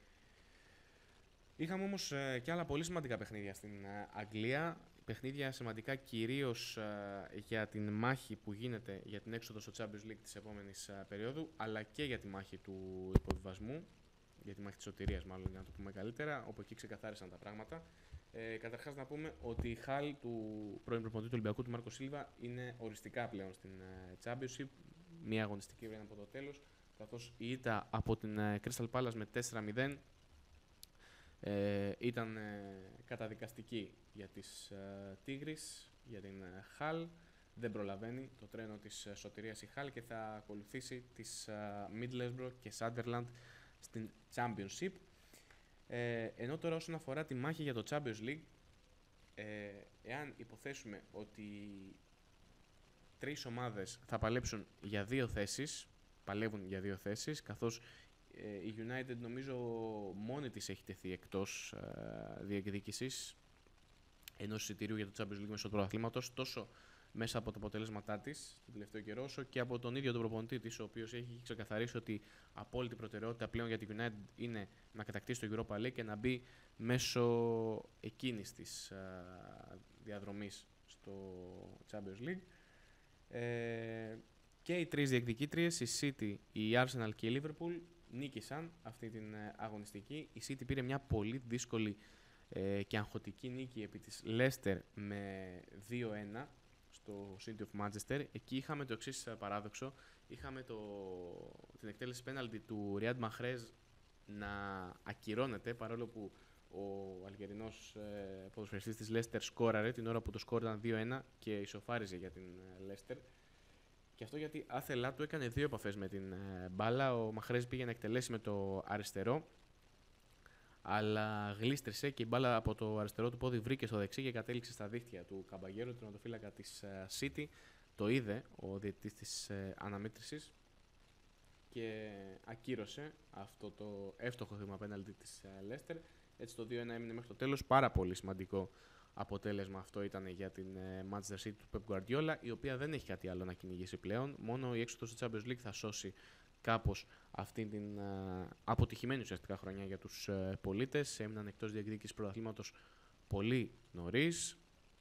Είχαμε όμως ε, και άλλα πολύ σημαντικά παιχνίδια στην ε, Αγγλία. Παιχνίδια σημαντικά κυρίως ε, για την μάχη που γίνεται για την έξοδο στο Champions League της επόμενης ε, περίοδου, αλλά και για τη μάχη του υποβιβασμού. Για τη μάχη της σωτηρίας, μάλλον, για να το πούμε καλύτερα, όπου εκεί ξεκαθάρισαν τα πράγματα. Ε, καταρχάς, να πούμε ότι η Χαλ του πρώην προπονητή του Ολυμπιακού, του Μάρκο Σίλβα, είναι οριστικά πλέον στην ε, Championship. Μία αγωνιστική βρήκαν από το τέλος, καθώς η ήττα από την ε, Crystal Palace με τέσσερα μηδέν ε, ήταν ε, καταδικαστική για τις ε, Tigris, για την ε, Χαλ. Δεν προλαβαίνει το τρένο της ε, σωτηρίας η Χαλ και θα ακολουθήσει τις ε, Middlesbrough και Sunderland στην Championship. Ε, ενώ τώρα όσον αφορά τη μάχη για το Champions League, ε, εάν υποθέσουμε ότι τρεις ομάδες θα παλέψουν για δύο θέσεις, παλεύουν για δύο θέσεις, καθώς ε, η United νομίζω μόνη της έχει τεθεί εκτός ε, διεκδίκησης ενός εισιτηρίου για το Champions League μέσω του πρωταθλήματος, τόσο μέσα από τα αποτελέσματά της τον τελευταίο καιρό, όσο και από τον ίδιο τον προπονητή της, ο οποίος έχει ξεκαθαρίσει ότι απόλυτη προτεραιότητα πλέον για την United είναι να κατακτήσει το Europa League και να μπει μέσω εκείνης της α, διαδρομής στο Champions League. Ε, και οι τρεις διεκδικήτριες, η City, η Arsenal και η Liverpool, νίκησαν αυτή την αγωνιστική. Η City πήρε μια πολύ δύσκολη ε, και αγχωτική νίκη επί της Leicester με δύο ένα στο City of Manchester. Εκεί είχαμε το εξής παράδοξο. Είχαμε το, την εκτέλεση πέναλτι του Riyad Mahrez να ακυρώνεται, παρόλο που ο Αλγερινός ε, ποδοσφαιριστής της Leicester σκόραρε την ώρα που το σκόρ ήταν δύο ένα και ισοφάριζε για την Leicester. Και αυτό γιατί άθελά του έκανε δύο επαφές με την ε, μπάλα. Ο Mahrez πήγε να εκτελέσει με το αριστερό, αλλά γλίστρησε και η μπάλα από το αριστερό του πόδι βρήκε στο δεξί και κατέληξε στα δίχτυα του Καμπαγέρο, του τερματοφύλακα της uh, City. Το είδε ο διαιτητής της uh, αναμέτρησης και ακύρωσε αυτό το εύστοχο θύμα πέναλτι της uh, Leicester. Έτσι το δύο ένα έμεινε μέχρι το τέλος. Πάρα πολύ σημαντικό αποτέλεσμα αυτό ήταν για την uh, Manchester City του Pep Guardiola, η οποία δεν έχει κάτι άλλο να κυνηγήσει πλέον. Μόνο η έξοδος στο Champions League θα σώσει κάπως αυτή την uh, αποτυχημένη ουσιαστικά χρονιά για τους uh, πολίτες. Έμειναν εκτός διεκδίκησης πρωταθλήματος πολύ νωρίς.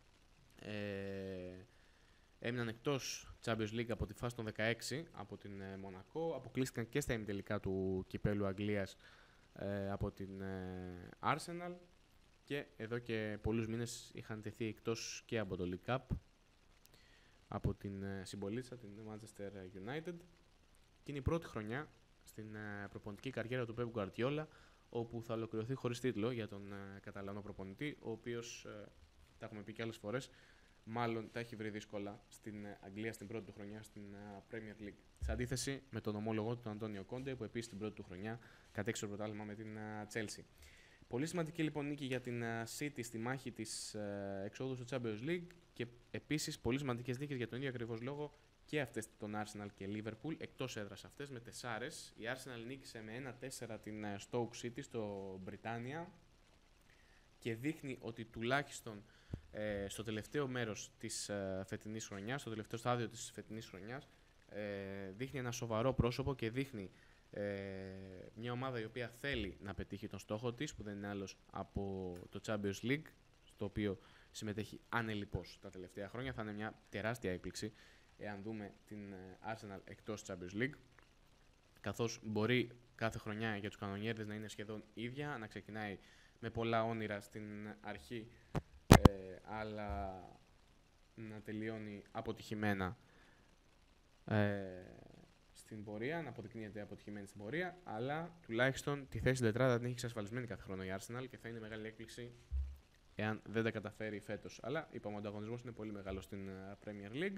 Ε, έμειναν εκτός Champions League από τη φάση των δεκαέξι από την uh, Μονακό. Αποκλείστηκαν και στα ημιτελικά του κυπέλου Αγγλίας uh, από την uh, Arsenal. Και εδώ και πολλούς μήνες είχαν τεθεί εκτός και από το League Cup από την uh, συμπολίτσα, την Manchester United. Και είναι η πρώτη χρονιά στην uh, προπονητική καριέρα του Pep Guardiola, όπου θα ολοκληρωθεί χωρίς τίτλο για τον uh, Καταλανό προπονητή, ο οποίος, uh, τα έχουμε πει και άλλες φορές, μάλλον τα έχει βρει δύσκολα στην uh, Αγγλία στην πρώτη του χρονιά στην uh, Premier League. Σε αντίθεση με τον ομόλογο του, τον Αντώνιο Κόντε, που επίσης την πρώτη του χρονιά κατέξερε το πρωτάθλημα με την uh, Chelsea. Πολύ σημαντική λοιπόν νίκη για την uh, City στη μάχη της uh, εξόδου στο Champions League και επίσης πολύ σημαντικές νίκες για τον ίδιο ακριβώς λόγο και αυτές των Arsenal και Liverpool, εκτός έδρας αυτές με τεσσάρες. Η Arsenal νίκησε με ένα τέσσερα την Stoke City στο Μπριτάνια και δείχνει ότι τουλάχιστον ε, στο τελευταίο μέρος της ε, φετινής χρονιάς, στο τελευταίο στάδιο της φετινής χρονιάς, ε, δείχνει ένα σοβαρό πρόσωπο και δείχνει ε, μια ομάδα η οποία θέλει να πετύχει τον στόχο της, που δεν είναι άλλος από το Champions League, στο οποίο συμμετέχει ανελιπώς τα τελευταία χρόνια. Θα είναι μια τεράστια έκπληξη εάν δούμε την Arsenal εκτός Champions League, καθώς μπορεί κάθε χρονιά για τους κανονιέρδες να είναι σχεδόν ίδια, να ξεκινάει με πολλά όνειρα στην αρχή, ε, αλλά να τελειώνει αποτυχημένα ε, στην πορεία, να αποδεικνύεται αποτυχημένη στην πορεία, αλλά τουλάχιστον τη θέση στην τετράδα την έχει εξασφαλισμένη κάθε χρόνο η Arsenal και θα είναι μεγάλη έκπληξη εάν δεν τα καταφέρει φέτος. Αλλά είπαμε, ο ανταγωνισμός είναι πολύ μεγάλο στην Premier League.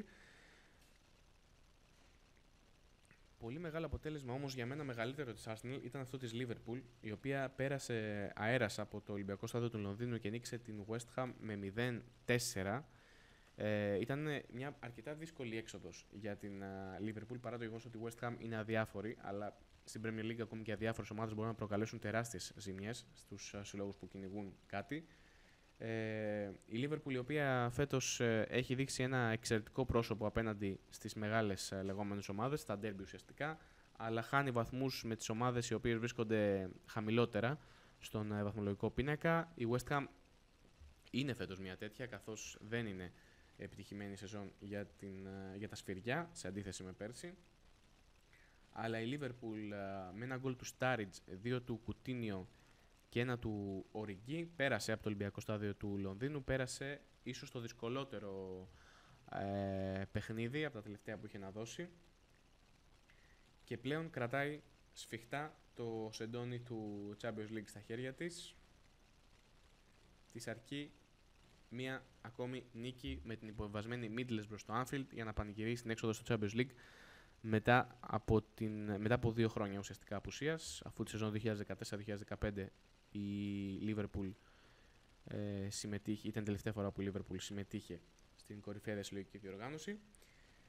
Πολύ μεγάλο αποτέλεσμα όμως, για μένα μεγαλύτερο της Arsenal, ήταν αυτό της Liverpool, η οποία πέρασε αέρας από το Ολυμπιακό Στάδιο του Λονδίνου και νίκησε την West Ham με μηδέν τέσσερα. Ε, ήταν μια αρκετά δύσκολη έξοδος για την uh, Liverpool, παρά το γεγονός ότι η West Ham είναι αδιάφορη, αλλά στην Premier League ακόμη και αδιάφορες ομάδες μπορούν να προκαλέσουν τεράστιες ζημιές στους uh, συλλόγους που κυνηγούν κάτι. Ε, η Liverpool, η οποία φέτος ε, έχει δείξει ένα εξαιρετικό πρόσωπο απέναντι στις μεγάλες ε, λεγόμενες ομάδες, στα ντέρμπι ουσιαστικά, αλλά χάνει βαθμούς με τις ομάδες οι οποίες βρίσκονται χαμηλότερα στον ε, βαθμολογικό πίνακα. Η West Ham είναι φέτος μια τέτοια, καθώς δεν είναι επιτυχημένη σεζόν για, την, ε, για τα σφυριά, σε αντίθεση με πέρσι. Αλλά η Liverpool ε, με ένα γκολ του Sturridge, δύο του Coutinho και ένα του Origi, πέρασε από το Ολυμπιακό Στάδιο του Λονδίνου, πέρασε ίσως το δυσκολότερο ε, παιχνίδι από τα τελευταία που είχε να δώσει και πλέον κρατάει σφιχτά το σεντόνι του Champions League στα χέρια της. Της αρκεί μία ακόμη νίκη με την υποβασμένη Middlesbrough στο Anfield για να πανηγυρίσει την έξοδο στο Champions League μετά από, την, μετά από δύο χρόνια ουσιαστικά απουσίας, αφού τη σεζόν δύο χιλιάδες δεκατέσσερα δύο χιλιάδες δεκαπέντε η Liverpool ε, συμμετείχε, ήταν η τελευταία φορά που η Liverpool συμμετείχε στην κορυφαία συλλογική διοργάνωση.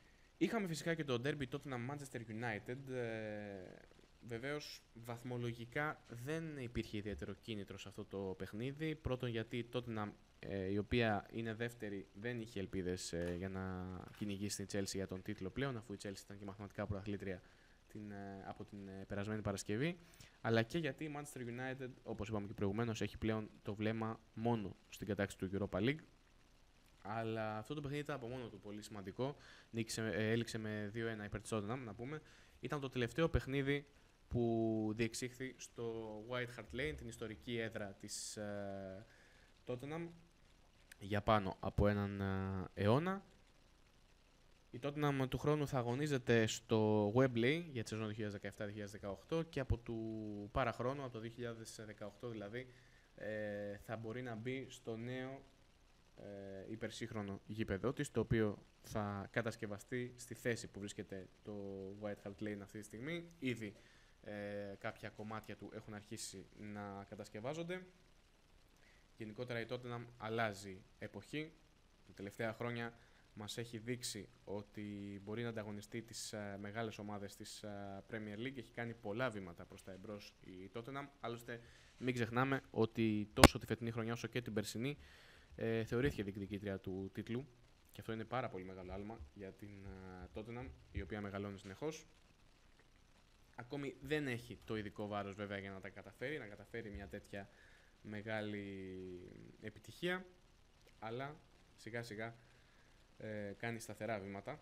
Είχαμε φυσικά και το derby Tottenham Manchester United. Ε, βεβαίως, βαθμολογικά δεν υπήρχε ιδιαίτερο κίνητρο σε αυτό το παιχνίδι. Πρώτον, γιατί η Tottenham, ε, η οποία είναι δεύτερη, δεν είχε ελπίδες ε, για να κυνηγήσει την Chelsea για τον τίτλο πλέον, αφού η Chelsea ήταν και μαθηματικά πρωταθλήτρια την, ε, από την ε, περασμένη Παρασκευή. Αλλά και γιατί η Manchester United, όπως είπαμε και προηγουμένως, έχει πλέον το βλέμμα μόνο στην κατάκτηση του Europa League. Αλλά αυτό το παιχνίδι ήταν από μόνο του πολύ σημαντικό. Νίκησε, ε, έληξε με δύο ένα υπέρ της Tottenham, να πούμε. Ήταν το τελευταίο παιχνίδι που διεξήχθη στο White Hart Lane, την ιστορική έδρα της ε, Tottenham, για πάνω από έναν ε, αιώνα. Η Tottenham του χρόνου θα αγωνίζεται στο Wembley για τη σεζόν δύο χιλιάδες δεκαεπτά δύο χιλιάδες δεκαοκτώ και από του παραχρόνου, από το δύο χιλιάδες δεκαοκτώ δηλαδή, ε, θα μπορεί να μπει στο νέο ε, υπερσύγχρονο γήπεδό της, το οποίο θα κατασκευαστεί στη θέση που βρίσκεται το White Hart Lane αυτή τη στιγμή. Ήδη ε, κάποια κομμάτια του έχουν αρχίσει να κατασκευάζονται. Γενικότερα η Tottenham αλλάζει εποχή. Τα τελευταία χρόνια μας έχει δείξει ότι μπορεί να ανταγωνιστεί τις uh, μεγάλες ομάδες της uh, Premier League. Έχει κάνει πολλά βήματα προς τα εμπρός η Tottenham. Άλλωστε, μην ξεχνάμε ότι τόσο τη φετινή χρονιά όσο και την περσινή ε, θεωρήθηκε διεκδικήτρια του τίτλου. Και αυτό είναι πάρα πολύ μεγάλο άλμα για την uh, Tottenham, η οποία μεγαλώνει συνεχώς. Ακόμη δεν έχει το ειδικό βάρος βέβαια για να τα καταφέρει, να καταφέρει μια τέτοια μεγάλη επιτυχία, αλλά σιγά σιγά ε, κάνει σταθερά βήματα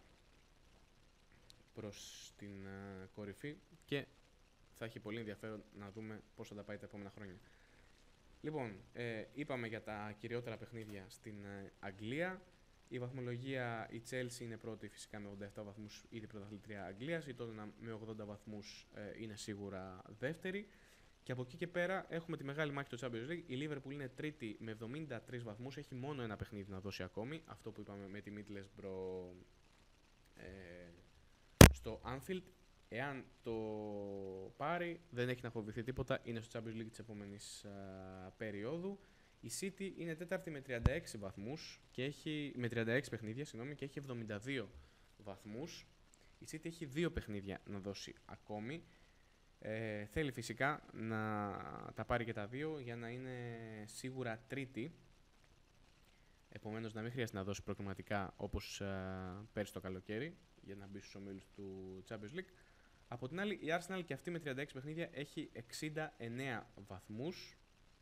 προς την ε, κορυφή και θα έχει πολύ ενδιαφέρον να δούμε πώς θα τα πάει τα επόμενα χρόνια. Λοιπόν, ε, είπαμε για τα κυριότερα παιχνίδια στην ε, Αγγλία. Η βαθμολογία, η Chelsea είναι πρώτη φυσικά με ογδόντα επτά βαθμούς, ήδη πρωταθλήτρια Αγγλίας. Η Tottenham με ογδόντα βαθμούς ε, είναι σίγουρα δεύτερη. Και από εκεί και πέρα έχουμε τη μεγάλη μάχη του Champions League. Η Liverpool είναι τρίτη με εβδομήντα τρεις βαθμούς. Έχει μόνο ένα παιχνίδι να δώσει ακόμη. Αυτό που είπαμε με τη Middlesbrough ε, στο Anfield. Εάν το πάρει, δεν έχει να φοβηθεί τίποτα. Είναι στο Champions League της επόμενης α, περίοδου. Η City είναι τέταρτη με τριάντα έξι βαθμούς και έχει, με τριάντα έξι παιχνίδια, συγγνώμη, και έχει εβδομήντα δύο βαθμούς. Η City έχει δύο παιχνίδια να δώσει ακόμη. Ε, θέλει φυσικά να τα πάρει και τα δύο για να είναι σίγουρα τρίτη. Επομένως να μην χρειάζεται να δώσει προκριματικά όπως α, πέρσι το καλοκαίρι για να μπει στους ομίλους του Champions League. Από την άλλη η Arsenal και αυτή με τριάντα έξι παιχνίδια έχει εξήντα εννέα βαθμούς.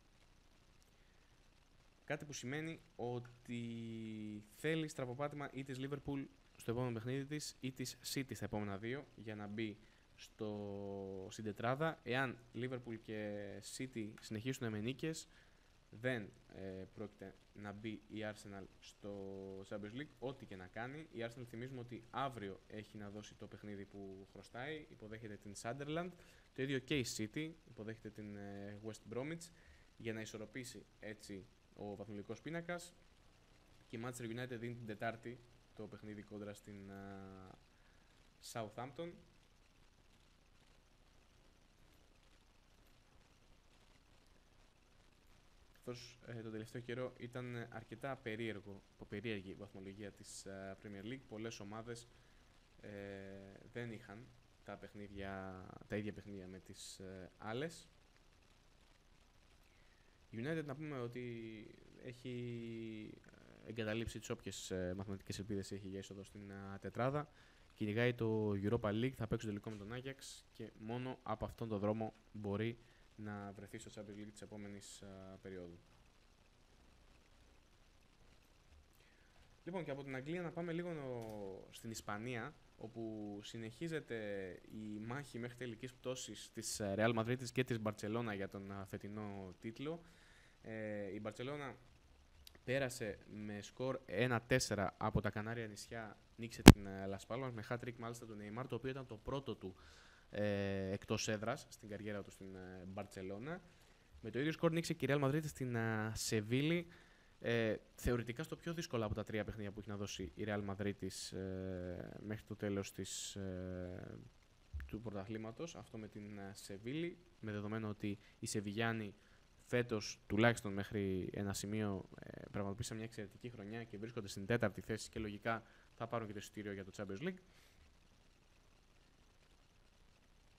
Κάτι που σημαίνει ότι θέλει στραβοπάτημα ή της Liverpool στο επόμενο παιχνίδι της ή της City στα επόμενα δύο για να μπει στο, στην τετράδα. Εάν Liverpool και City συνεχίσουν με νίκες, δεν ε, πρόκειται να μπει η Arsenal στο Champions League, ό,τι και να κάνει. Η Arsenal, θυμίζουμε ότι αύριο έχει να δώσει το παιχνίδι που χρωστάει, υποδέχεται την Sunderland, το ίδιο και η City, υποδέχεται την ε, West Bromwich, για να ισορροπήσει έτσι ο βαθμολογικός πίνακας. Και η Manchester United δίνει την Τετάρτη το παιχνίδι κόντρα στην uh, Southampton. Καθώς ε, τον τελευταίο καιρό ήταν αρκετά περίεργο, περίεργη η βαθμολογία της uh, Premier League. Πολλές ομάδες ε, δεν είχαν τα, παιχνίδια, τα ίδια παιχνίδια με τις ε, άλλες. Η United, να πούμε ότι έχει εγκαταλείψει τις όποιες ε, μαθηματικές ελπίδες έχει για είσοδο στην α, τετράδα. Κυνηγάει το Europa League, θα παίξει τελικό με τον Ajax και μόνο από αυτόν τον δρόμο μπορεί να βρεθεί στο Champions League της επόμενης α, περίοδου. Λοιπόν, και από την Αγγλία να πάμε λίγο στην Ισπανία, όπου συνεχίζεται η μάχη μέχρι τελικής πτώσης της Real Madrid και της Barcelona για τον φετινό τίτλο. Ε, η Barcelona πέρασε με σκορ ένα τέσσερα από τα Κανάρια νησιά, νίκησε την Las Palmas με hat-trick μάλιστα του Neymar, το οποίο ήταν το πρώτο του ε, εκτός έδρας στην καριέρα του στην ε, Barcelona. Με το ίδιο σκορ νίκησε και η Real Madrid στην ε, Σεβίλη, ε, θεωρητικά στο πιο δύσκολο από τα τρία παιχνίδια που έχει να δώσει η Real Madrid της, ε, μέχρι το τέλος της, ε, του πρωταθλήματος, αυτό με την ε, Σεβίλη, με δεδομένο ότι οι Σεβιγιάνοι φέτος, τουλάχιστον μέχρι ένα σημείο, ε, πραγματοποίησαν μια εξαιρετική χρονιά και βρίσκονται στην τέταρτη θέση και λογικά θα πάρουν και το εισιτήριο για το Champions League.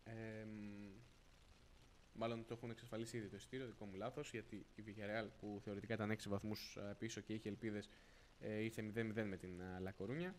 Ε, μάλλον το έχουν εξασφαλίσει ήδη το εισιτήριο, δικό μου λάθος, γιατί η Villarreal που θεωρητικά ήταν έξι βαθμούς πίσω και είχε ελπίδες, ε, ήρθε μηδέν μηδέν με την La Coruña.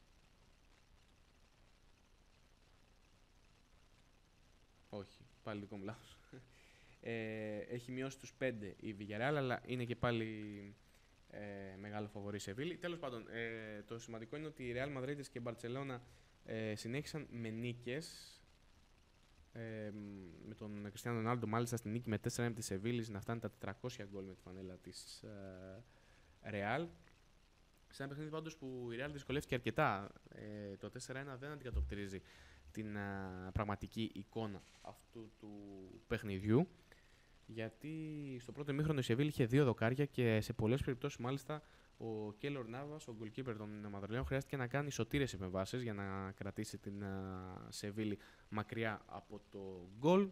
Όχι, πάλι δικό μου λάθος. Ε, έχει μειώσει τους πέντε η Villarreal, αλλά είναι και πάλι ε, μεγάλο φαβορί σε Σεβίλη. Τέλος πάντων, ε, το σημαντικό είναι ότι η Real Madrid και η Barcelona ε, συνέχισαν με νίκες. Ε, με τον Κριστιάνο Ρονάλντο μάλιστα στη νίκη με τέσσερα ένα της Σεβίλης να φτάνει τα τετρακόσια γκολ με τη φανέλα της ε, Real. Σε ένα παιχνίδι πάντως που η Real δυσκολεύτηκε αρκετά. Ε, το τέσσερα ένα δεν αντικατοπτρίζει την α, πραγματική εικόνα αυτού του παιχνιδιού, γιατί στο πρώτο ημίχρονο η Σεβίλη είχε δύο δοκάρια και σε πολλές περιπτώσεις μάλιστα ο Κέιλορ Νάβας, ο goalkeeper των Μαδριλαίων, χρειάστηκε να κάνει σωτήρες επεμβάσεις για να κρατήσει την α, Σεβίλη μακριά από το γκολ.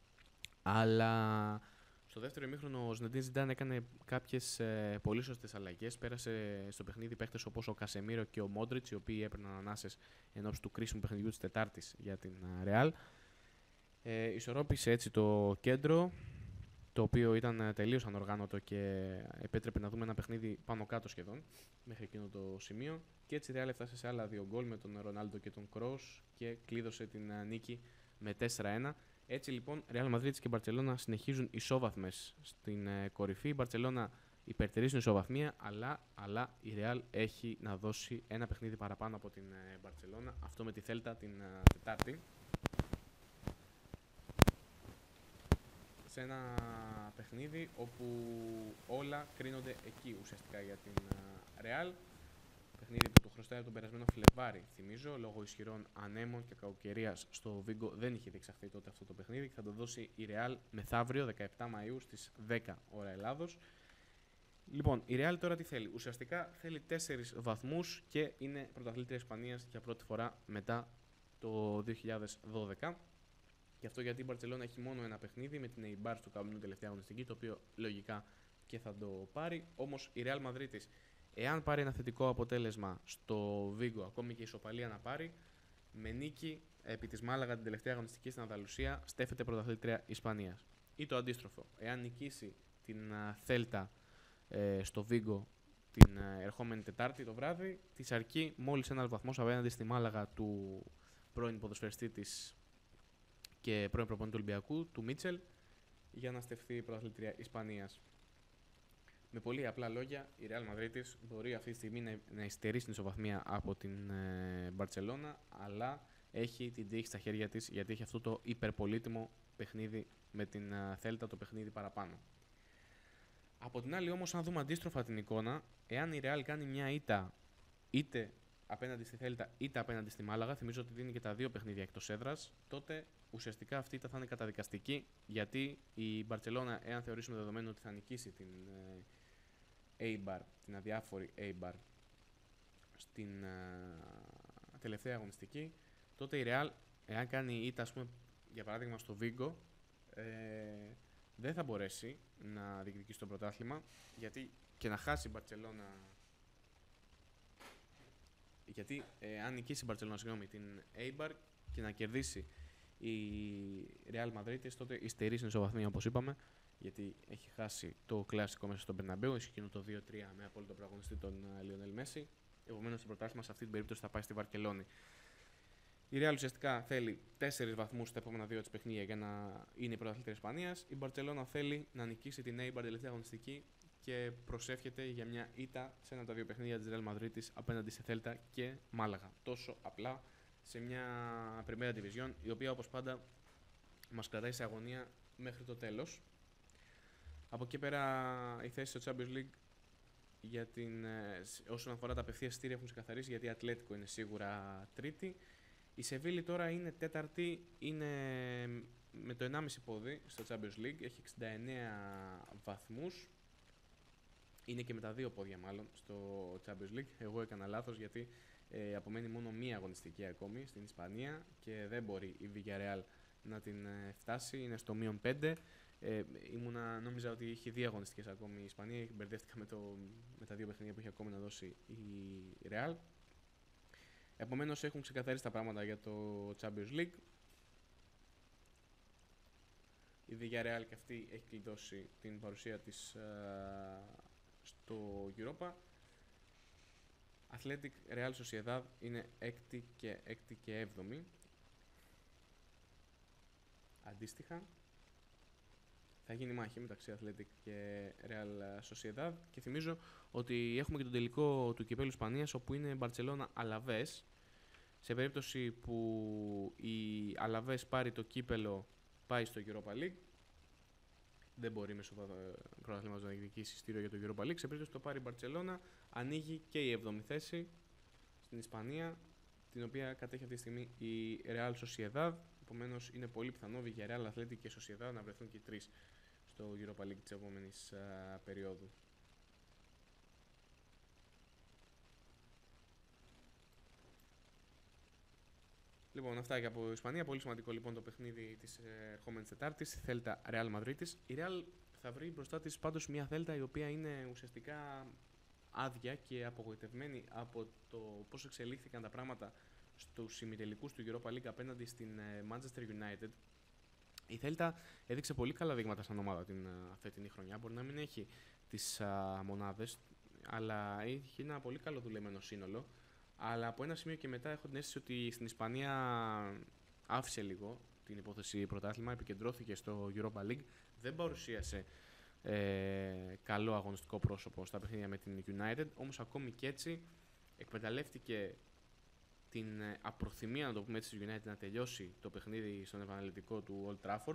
Αλλά στο δεύτερο ημίχρονο ο Ζινεντίν Ζιντάν έκανε κάποιες ε, πολύ σωστές αλλαγές. Πέρασε στο παιχνίδι παίχτες όπως ο Κασεμίρο και ο Μόντριτς, οι οποίοι έπαιρναν ανάσες ενώπιση του κρίσιμου παιχνιδιού της Τετάρτης για την Ρεάλ. Ε, ισορρόπησε έτσι το κέντρο, το οποίο ήταν τελείως ανοργάνωτο και επέτρεπε να δούμε ένα παιχνίδι πάνω κάτω σχεδόν μέχρι εκείνο το σημείο. Και έτσι η Ρεάλ έφτασε σε άλλα δύο γκολ με τον Ρονάλντο και τον Κρός και κλείδωσε την νίκη με τέσσερα ένα. Έτσι λοιπόν, Real Madrid και Barcelona συνεχίζουν ισόβαθμες στην ε, κορυφή. Η Barcelona υπερτερεί στην ισοβαθμία, αλλά, αλλά η Real έχει να δώσει ένα παιχνίδι παραπάνω από την ε, Barcelona. Αυτό με τη Θέλτα την ε, Τετάρτη. Σε ένα παιχνίδι όπου όλα κρίνονται εκεί ουσιαστικά για την ε, Real. Παιχνίδι που το χρωστάει από τον περασμένο Φλεβάρι, θυμίζω, λόγω ισχυρών ανέμων και κακοκαιρίας στο Βίγκο δεν είχε διεξαχθεί τότε αυτό το παιχνίδι και θα το δώσει η Real μεθαύριο, δεκαεπτά Μαΐου στις δέκα ώρα Ελλάδος. Λοιπόν, η Real τώρα τι θέλει? Ουσιαστικά θέλει τέσσερις βαθμούς και είναι πρωταθλήτρια Ισπανίας για πρώτη φορά μετά το δύο χιλιάδες δώδεκα. Γι' αυτό γιατί η Barcelona έχει μόνο ένα παιχνίδι με την Eibar στο καμπνού τελευταία αγωνιστική, το οποίο λογικά και θα το πάρει. Όμως η Real Madrid, εάν πάρει ένα θετικό αποτέλεσμα στο Βίγκο, ακόμη και ισοπαλία να πάρει, με νίκη επί της Μάλαγα την τελευταία αγωνιστική στην Ανδαλουσία, στέφεται πρωταθλήτρια Ισπανίας. Ή το αντίστροφο, εάν νικήσει την Θέλτα ε, στο Βίγκο την ε, ερχόμενη Τετάρτη το βράδυ, της αρκεί μόλις ένας βαθμός απέναντι στη Μάλαγα του πρώην ποδοσφαιριστή της και πρώην προπονητή του Ολυμπιακού, του Μίτσελ, για να στεφθεί πρωταθλήτρια Ισπανίας. Με πολύ απλά λόγια, η Real Madrid μπορεί αυτή τη στιγμή να, να υστερεί στην ισοβαθμία από την ε, Barcelona, αλλά έχει την τύχη στα χέρια της, γιατί έχει αυτό το υπερπολίτιμο παιχνίδι με την ε, Θέλτα, το παιχνίδι παραπάνω. Από την άλλη όμως, αν δούμε αντίστροφα την εικόνα, εάν η Real κάνει μια ήττα είτε απέναντι στη Θέλτα είτε απέναντι στη Μάλαγα, θυμίζω ότι δίνει και τα δύο παιχνίδια εκτός έδρας, τότε ουσιαστικά αυτή η ήττα θα είναι καταδικαστική, γιατί η Barcelona, εάν θεωρήσουμε δεδομένο ότι θα νικήσει την ε, Eibar, την αδιάφορη Eibar στην uh, τελευταία αγωνιστική, τότε η Real, εάν κάνει ήττα, ας πούμε, για παράδειγμα στο Vigo, ε, δεν θα μπορέσει να διεκδικήσει το πρωτάθλημα, γιατί και να χάσει η Barcelona, γιατί ε, αν νικήσει η Barcelona, συγγνώμη, την Eibar και να κερδίσει η Real Madrid, τότε υστερεί στην ισοβαθμία, όπως είπαμε, γιατί έχει χάσει το κλασικό μέσα στον Μπερναμπέου, εκείνο το δύο τρία με απόλυτο προαγωνιστή τον Λιονέλ Μέση. Επομένως, το πρωτάθλημα σε αυτή την περίπτωση θα πάει στη Βαρκελόνη. Η Real ουσιαστικά θέλει τέσσερις βαθμούς στα επόμενα δύο της παιχνίδια για να είναι η πρωταθλήτρια Ισπανίας. Η Barcelona θέλει να νικήσει την Eibar τελευταία αγωνιστική και προσεύχεται για μια ήττα σε ένα από τα δύο παιχνίδια της Real Madrid απέναντι σε Θέλτα και Μάλαγα. Τόσο απλά σε μια Primera Division, η οποία όπως πάντα μας κρατάει σε αγωνία μέχρι το τέλος. Από εκεί πέρα, οι θέσεις στο Champions League για την, όσον αφορά τα απευθείας εισιτήρια έχουν ξεκαθαρίσει, γιατί η Ατλέτικο είναι σίγουρα τρίτη. Η Σεβίλη τώρα είναι τέταρτη, είναι με το ενάμιση πόδι στο Champions League, έχει εξήντα εννέα βαθμούς. Είναι και με τα δύο πόδια μάλλον στο Champions League. Εγώ έκανα λάθος, γιατί ε, απομένει μόνο μία αγωνιστική ακόμη στην Ισπανία και δεν μπορεί η Villarreal να την ε, φτάσει, είναι στο μείον πέντε. Ε, ήμουνα, νόμιζα ότι είχε δύο αγωνιστικές ακόμη η Ισπανία, μπερδεύτηκα με, το, με τα δύο παιχνίδια που είχε ακόμη να δώσει η Real. Επομένως έχουν ξεκαθαρίσει τα πράγματα για το Champions League. Η Villarreal και αυτή έχει κλειδώσει την παρουσία της ε, στο Europa. Athletic Real Sociedad είναι έκτη και, έκτη και έβδομη. Αντίστοιχα, θα γίνει μάχη μεταξύ Athletic και Real Sociedad και θυμίζω ότι έχουμε και τον τελικό του κυπέλλου Ισπανίας όπου είναι Barcelona Alaves. Σε περίπτωση που η Alaves πάρει το κύπελλο, πάει στο Europa League. Δεν μπορεί μέσω πρωταθλήματος να διεκδικήσει εισιτήριο για το Europa League. Σε περίπτωση που το πάρει η Barcelona, ανοίγει και η έβδομη θέση στην Ισπανία, την οποία κατέχει αυτή τη στιγμή η Real Sociedad. Επομένως, είναι πολύ πιθανό Villarreal, Athletic και Sociedad να βρεθούν και οι τρεις στο Europa League της επόμενης uh, περίοδου. Λοιπόν, αυτά και από Ισπανία. Πολύ σημαντικό λοιπόν το παιχνίδι της ερχόμενης Τετάρτης. Η Θέλτα Real Madrid. Η Real θα βρει μπροστά της πάντως μια Θέλτα η οποία είναι ουσιαστικά άδεια και απογοητευμένη από το πώς εξελίχθηκαν τα πράγματα στους ημιτελικούς του Europa League απέναντι στην Manchester United. Η Θέλτα έδειξε πολύ καλά δείγματα σαν ομάδα την φετινή χρονιά. Μπορεί να μην έχει τις α, μονάδες, αλλά έχει ένα πολύ καλό δουλεμένο σύνολο. Αλλά από ένα σημείο και μετά έχω την αίσθηση ότι στην Ισπανία άφησε λίγο την υπόθεση πρωτάθλημα, επικεντρώθηκε στο Europa League, δεν παρουσίασε ε, καλό αγωνιστικό πρόσωπο στα παιχνίδια με την United, όμως ακόμη και έτσι εκμεταλλεύτηκε την απροθυμία, να το πούμε έτσι, της United να τελειώσει το παιχνίδι στον επαναληπτικό του Old Trafford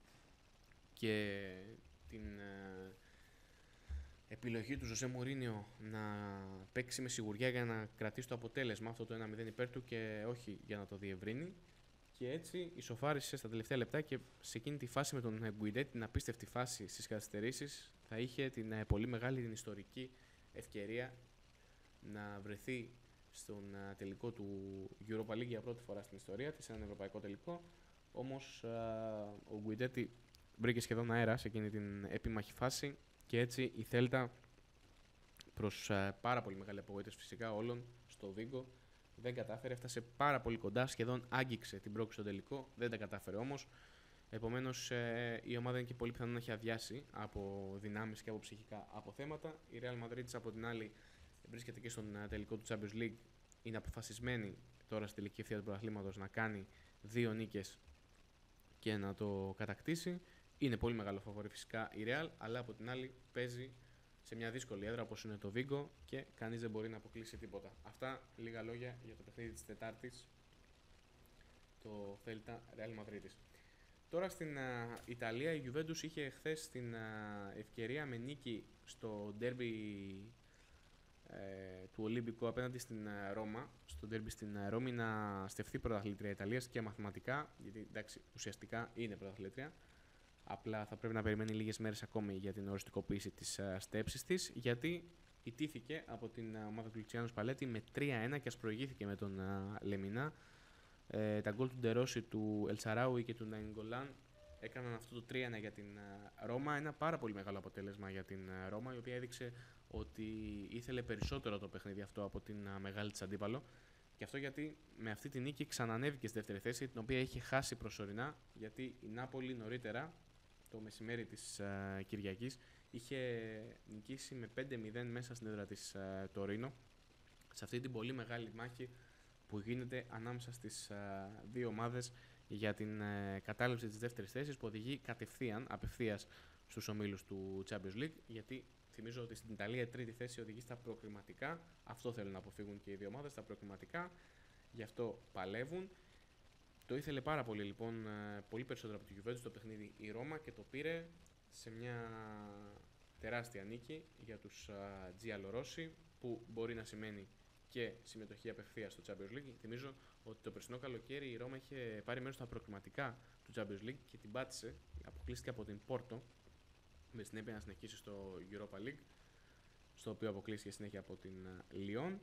και την ε, επιλογή του Ζωζέ Μουρίνιο να παίξει με σιγουριά για να κρατήσει το αποτέλεσμα, αυτό το ένα μηδέν υπέρ του και όχι για να το διευρύνει. Και έτσι ισοφάρισε στα τελευταία λεπτά και σε εκείνη τη φάση με τον Γκουιντέ, την απίστευτη φάση στις καθυστερήσεις, θα είχε την ε, πολύ μεγάλη, την ιστορική ευκαιρία να βρεθεί στον uh, τελικό του Europa League για πρώτη φορά στην ιστορία της, έναν ευρωπαϊκό τελικό. Όμως uh, ο Γκουιντέτη βρήκε σχεδόν αέρα σε εκείνη την επίμαχη φάση και έτσι η Θέλτα, προς uh, πάρα πολύ μεγάλη απογοήτευση φυσικά όλων στο Βίγκο, δεν κατάφερε, έφτασε πάρα πολύ κοντά, σχεδόν άγγιξε την πρόκληση στο τελικό, δεν τα κατάφερε όμως. Επομένως ε, η ομάδα είναι και πολύ πιθανό να έχει αδειάσει από δυνάμεις και από ψυχικά αποθέματα. Η Real Madrid από την άλλη βρίσκεται και στον τελικό του Champions League. Είναι αποφασισμένη τώρα στη τελική ευθεία του πρωταθλήματος να κάνει δύο νίκες και να το κατακτήσει. Είναι πολύ μεγάλο φαβορί φυσικά η Real, αλλά από την άλλη παίζει σε μια δύσκολη έδρα όπως είναι το Vigo και κανείς δεν μπορεί να αποκλείσει τίποτα. Αυτά λίγα λόγια για το παιχνίδι της Τετάρτης, το Celta Real Madrid. Τώρα στην uh, Ιταλία η Juventus είχε χθες την uh, ευκαιρία με νίκη στο derby ε, του Ολύμπικου απέναντι στην uh, Ρώμα, στο derby στην uh, Ρώμη, να στεφθεί πρωταθλήτρια Ιταλίας και μαθηματικά, γιατί εντάξει, ουσιαστικά είναι πρωταθλήτρια. Απλά θα πρέπει να περιμένει λίγες μέρες ακόμη για την οριστικοποίηση της uh, στέψης της, γιατί ιτήθηκε από την uh, ομάδα του Λουτσιάνο Σπαλέτη με τρία ένα και ας προηγήθηκε με τον uh, Λεμινά. Ε, τα γκολ του Ντερόση, του Ελσαράουι και του Ναϊγκολάν έκαναν αυτό το τρία ένα για την uh, Ρώμα. Ένα πάρα πολύ μεγάλο αποτέλεσμα για την uh, Ρώμα, η οποία έδειξε ότι ήθελε περισσότερο το παιχνίδι αυτό από την uh, μεγάλη της αντίπαλο. Και αυτό γιατί με αυτή τη νίκη ξανανέβηκε στη δεύτερη θέση, την οποία είχε χάσει προσωρινά, γιατί η Νάπολη νωρίτερα, το μεσημέρι της uh, Κυριακής, είχε νικήσει με πέντε μηδέν μέσα στην έδρα της uh, Τωρίνο, σε αυτή την πολύ μεγάλη μάχη που γίνεται ανάμεσα στις uh, δύο ομάδες για την uh, κατάληψη της δεύτερης θέσης, που οδηγεί κατευθείαν, απευθείας στους ομίλους του Champions League, γιατί θυμίζω ότι στην Ιταλία η τρίτη θέση οδηγεί στα προκριματικά. Αυτό θέλουν να αποφύγουν και οι δύο ομάδες, τα προκριματικά, γι' αυτό παλεύουν. Το ήθελε πάρα πολύ λοιπόν, uh, πολύ περισσότερο από τη Juventus το παιχνίδι η Ρώμα και το πήρε σε μια τεράστια νίκη για τους uh, Giallorossi, που μπορεί να σημαίνει και συμμετοχή απευθείας στο Champions League. Θυμίζω ότι το περσινό καλοκαίρι η Ρώμα είχε πάρει μέρος στα προκριματικά του Champions League και την πάτησε, αποκλείστηκε από την Πόρτο, με συνέπεια να συνεχίσει στο Europa League, στο οποίο αποκλείστηκε συνέχεια από την Lyon.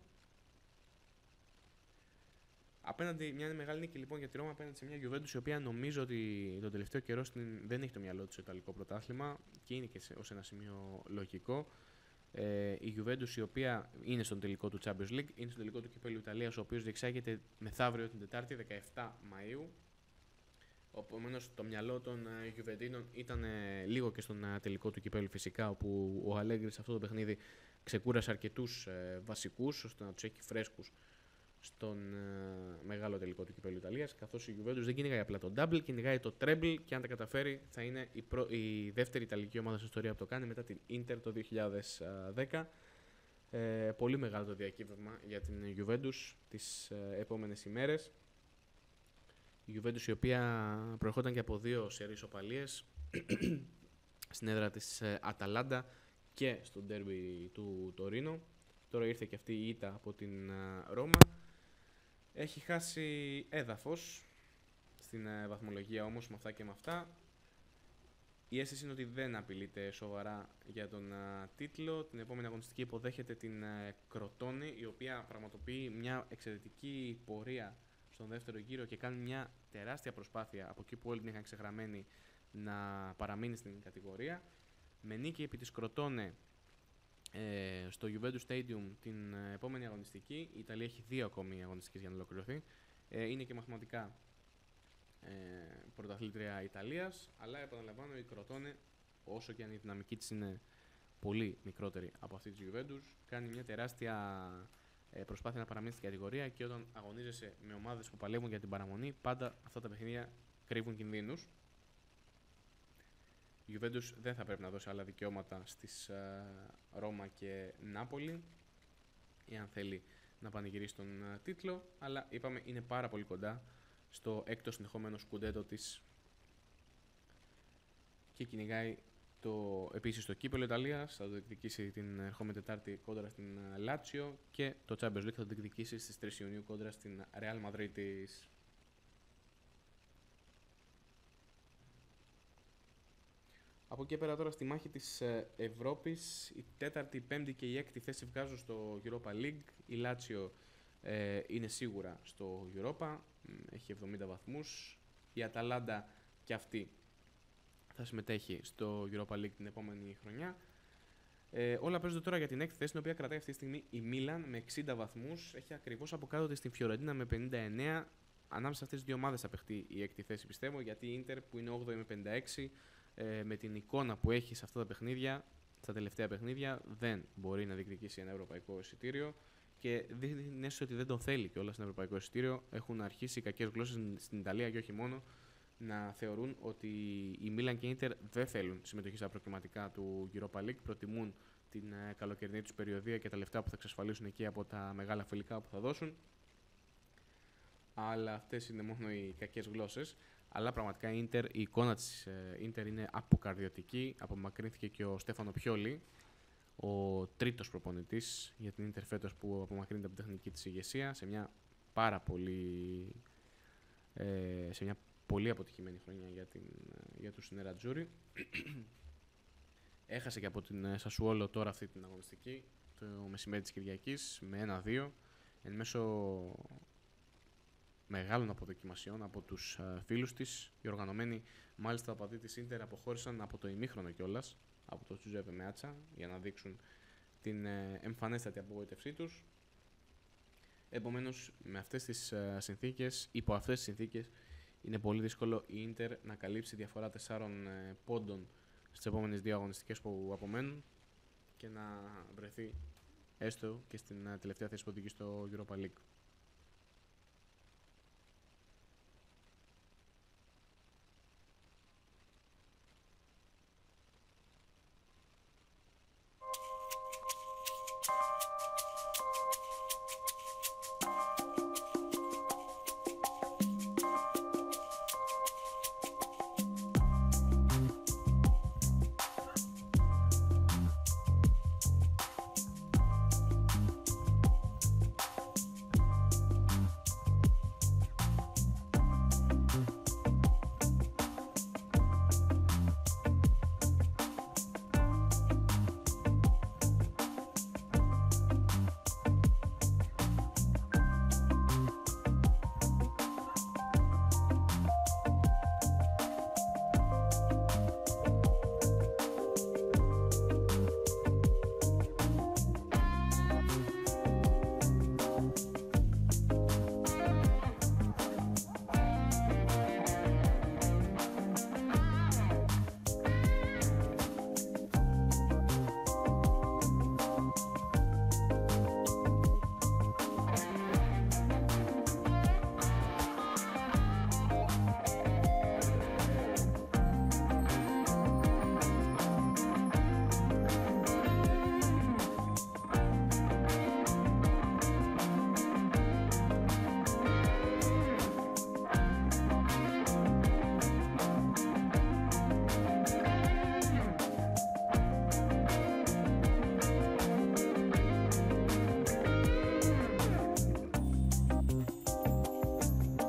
Απέναντι, μια μεγάλη νίκη λοιπόν για τη Ρώμα απέναντι σε μια Juventus, η οποία νομίζω ότι τον τελευταίο καιρό στην, δεν έχει το μυαλό της στο Ιταλικό πρωτάθλημα και είναι και σε, ως ένα σημείο λογικό. Ε, η Juventus, η οποία είναι στον τελικό του Champions League, είναι στον τελικό του Κυπέλλου Ιταλίας, ο οποίος διεξάγεται μεθαύριο την Τετάρτη, δεκαεφτά Μαΐου. Επομένως, το μυαλό των Γιουβεντίνων ήταν ε, λίγο και στον ε, τελικό του κυπέλλου φυσικά, όπου ο Αλέγκρι σε αυτό το παιχνίδι ξεκούρασε αρκετούς ε, βασικούς, ώστε να τους έχει φρέσκους στον ε, μεγάλο τελικό του κυπέλλου Ιταλίας, καθώς η Juventus δεν κυνηγάει απλά το double, κυνηγάει το treble και αν τα καταφέρει θα είναι η, προ... η δεύτερη Ιταλική ομάδα στην ιστορία που το κάνει μετά την Inter το δύο χιλιάδες δέκα. Ε, πολύ μεγάλο το διακύβευμα για την Juventus τις ε, επόμενες ημέρες. Η Juventus η οποία προερχόταν και από δύο σερί ισοπαλίες στην έδρα της ε, Αταλάντα και στο ντέρμπι του Τωρίνο. Τώρα ήρθε και αυτή η ήττα από την ε, Ρώμα. Έχει χάσει έδαφος στην ε, βαθμολογία όμως με αυτά και με αυτά. Η αίσθηση είναι ότι δεν απειλείται σοβαρά για τον α, τίτλο. Την επόμενη αγωνιστική υποδέχεται την α, Κροτόνη, η οποία πραγματοποιεί μια εξαιρετική πορεία στον δεύτερο γύρο και κάνει μια τεράστια προσπάθεια από εκεί που όλοι την είχαν ξεγραμμένη να παραμείνει στην κατηγορία. Με νίκη επί της Κροτόνε ε, στο Juventus Stadium την ε, επόμενη αγωνιστική, η Ιταλία έχει δύο ακόμη αγωνιστικές για να ολοκληρωθεί. Ε, είναι και μαθηματικά Ε, πρωταθλήτρια Ιταλίας, αλλά επαναλαμβάνω η Κροτόνε, όσο και αν η δυναμική της είναι πολύ μικρότερη από αυτή της Juventus, κάνει μια τεράστια ε, προσπάθεια να παραμείνει στην κατηγορία και όταν αγωνίζεσαι με ομάδες που παλεύουν για την παραμονή, πάντα αυτά τα παιχνίδια κρύβουν κινδύνους. Η Juventus δεν θα πρέπει να δώσει άλλα δικαιώματα στις ε, Ρώμα και Νάπολη, εάν θέλει να πανηγυρίσει τον ε, τίτλο, αλλά είπαμε είναι πάρα πολύ κοντά στο έκτο συνεχόμενο σκουντέτο της και κυνηγάει το, επίσης το κύπελλο Ιταλίας, θα το διεκδικήσει την ερχόμενη Τετάρτη κόντρα στην Λάτσιο και το Champions League θα το διεκδικήσει στις τρεις Ιουνίου κόντρα στην Real Μαδρίτης. Από εκεί πέρα τώρα στη μάχη της Ευρώπης, η τέταρτη, η πέμπτη και η έκτη θέση βγάζουν στο Europa League. Η Λάτσιο ε, είναι σίγουρα στο Europa, έχει εβδομήντα βαθμούς. Η Αταλάντα και αυτή θα συμμετέχει στο Europa League την επόμενη χρονιά. Ε, όλα παίζονται τώρα για την έκτη θέση, την οποία κρατάει αυτή τη στιγμή η Μίλαν με εξήντα βαθμούς. Έχει ακριβώς από κάτω της την Φιωρεντίνα με πενήντα εννέα. Ανάμεσα σε αυτές τις δύο ομάδες θα παιχτεί η έκτη θέση, πιστεύω, γιατί η Ίντερ που είναι όγδοη με πενήντα έξι, ε, με την εικόνα που έχει σε αυτά τα παιχνίδια, στα τελευταία παιχνίδια, δεν μπορεί να διεκδικήσει ένα ευρωπαϊκό εισιτήριο. Και δείχνει έστω ότι δεν τον θέλει κιόλας ένα ευρωπαϊκό εισιτήριο. Έχουν αρχίσει οι κακές γλώσσες στην Ιταλία και όχι μόνο να θεωρούν ότι η Μίλαν και η Ίντερ δεν θέλουν συμμετοχή στα προκριματικά του Europa League. Προτιμούν την ε, καλοκαιρινή τους περιοδία και τα λεφτά που θα εξασφαλίσουν εκεί από τα μεγάλα φιλικά που θα δώσουν. Αλλά αυτές είναι μόνο οι κακές γλώσσες. Αλλά πραγματικά η, Ίντερ, η εικόνα της ε, Ίντερ είναι αποκαρδιωτική. Απομακρύνθηκε και ο Στέφανο Πιόλι, ο τρίτος προπονητής για την Ίντερ φέτος που απομακρύνεται από την τεχνική της ηγεσία σε μια πάρα πολύ, ε, σε μια πολύ αποτυχημένη χρονιά για, την, για τους Νερατζούρι. Έχασε και από την Σασουόλο τώρα αυτή την αγωνιστική το μεσημέρι της Κυριακής με ένα δύο εν μέσω μεγάλων αποδοκιμασιών από τους uh, φίλους της. Οι οργανωμένοι, μάλιστα οπαδοί της Ίντερ, αποχώρησαν από το ημίχρονο κιόλας από το Τζουζέπε Μεάτσα για να δείξουν την ε, εμφανέστατη απογοήτευσή τους. Επομένως, με αυτές τις ε, συνθήκες, υπό αυτές τις συνθήκες, είναι πολύ δύσκολο η Ίντερ να καλύψει διαφορά τεσσάρων ε, πόντων στις επόμενες δύο αγωνιστικές που απομένουν και να βρεθεί έστω και στην ε, τελευταία θέση που οδηγεί στο Europa League.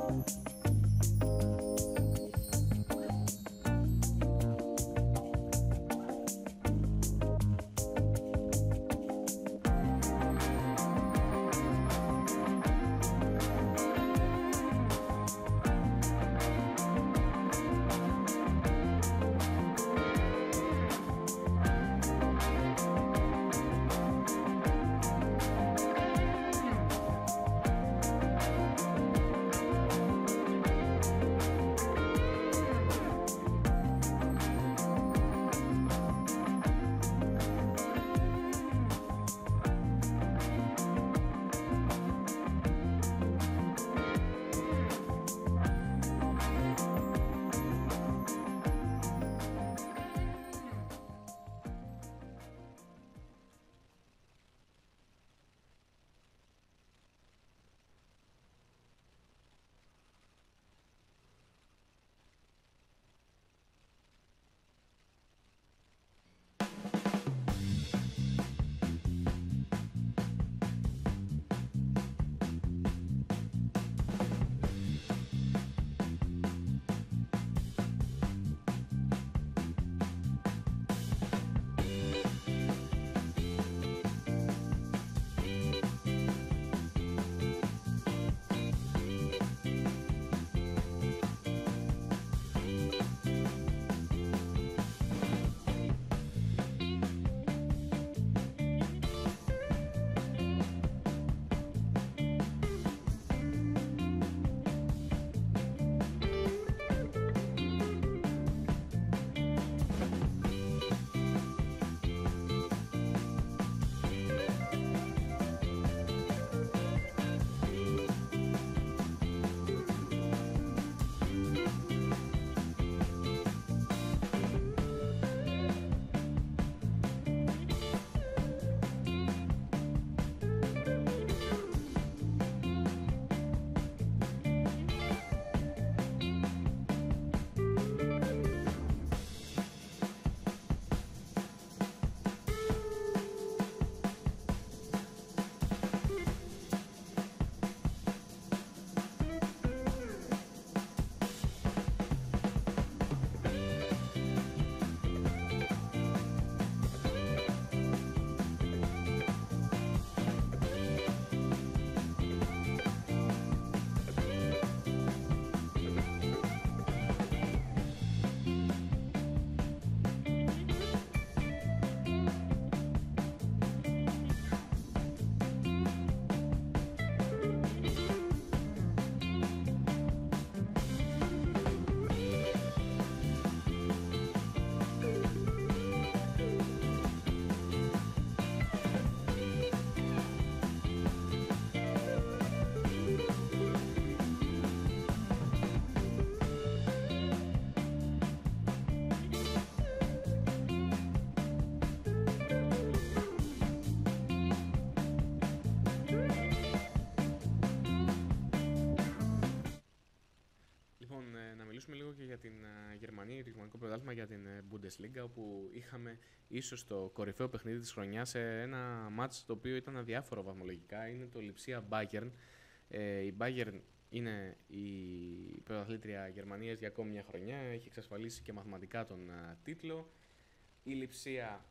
Γερμανία, το γερμανικό πρωτάθλημα για την Bundesliga, όπου είχαμε ίσως το κορυφαίο παιχνίδι της χρονιάς σε ένα μάτς το οποίο ήταν αδιάφορο βαθμολογικά. Είναι το Lipsia Bayern. Ε, η Bayern είναι η πρωταθλήτρια Γερμανίας για ακόμη μια χρονιά. Έχει εξασφαλίσει και μαθηματικά τον α, τίτλο. Η Lipsia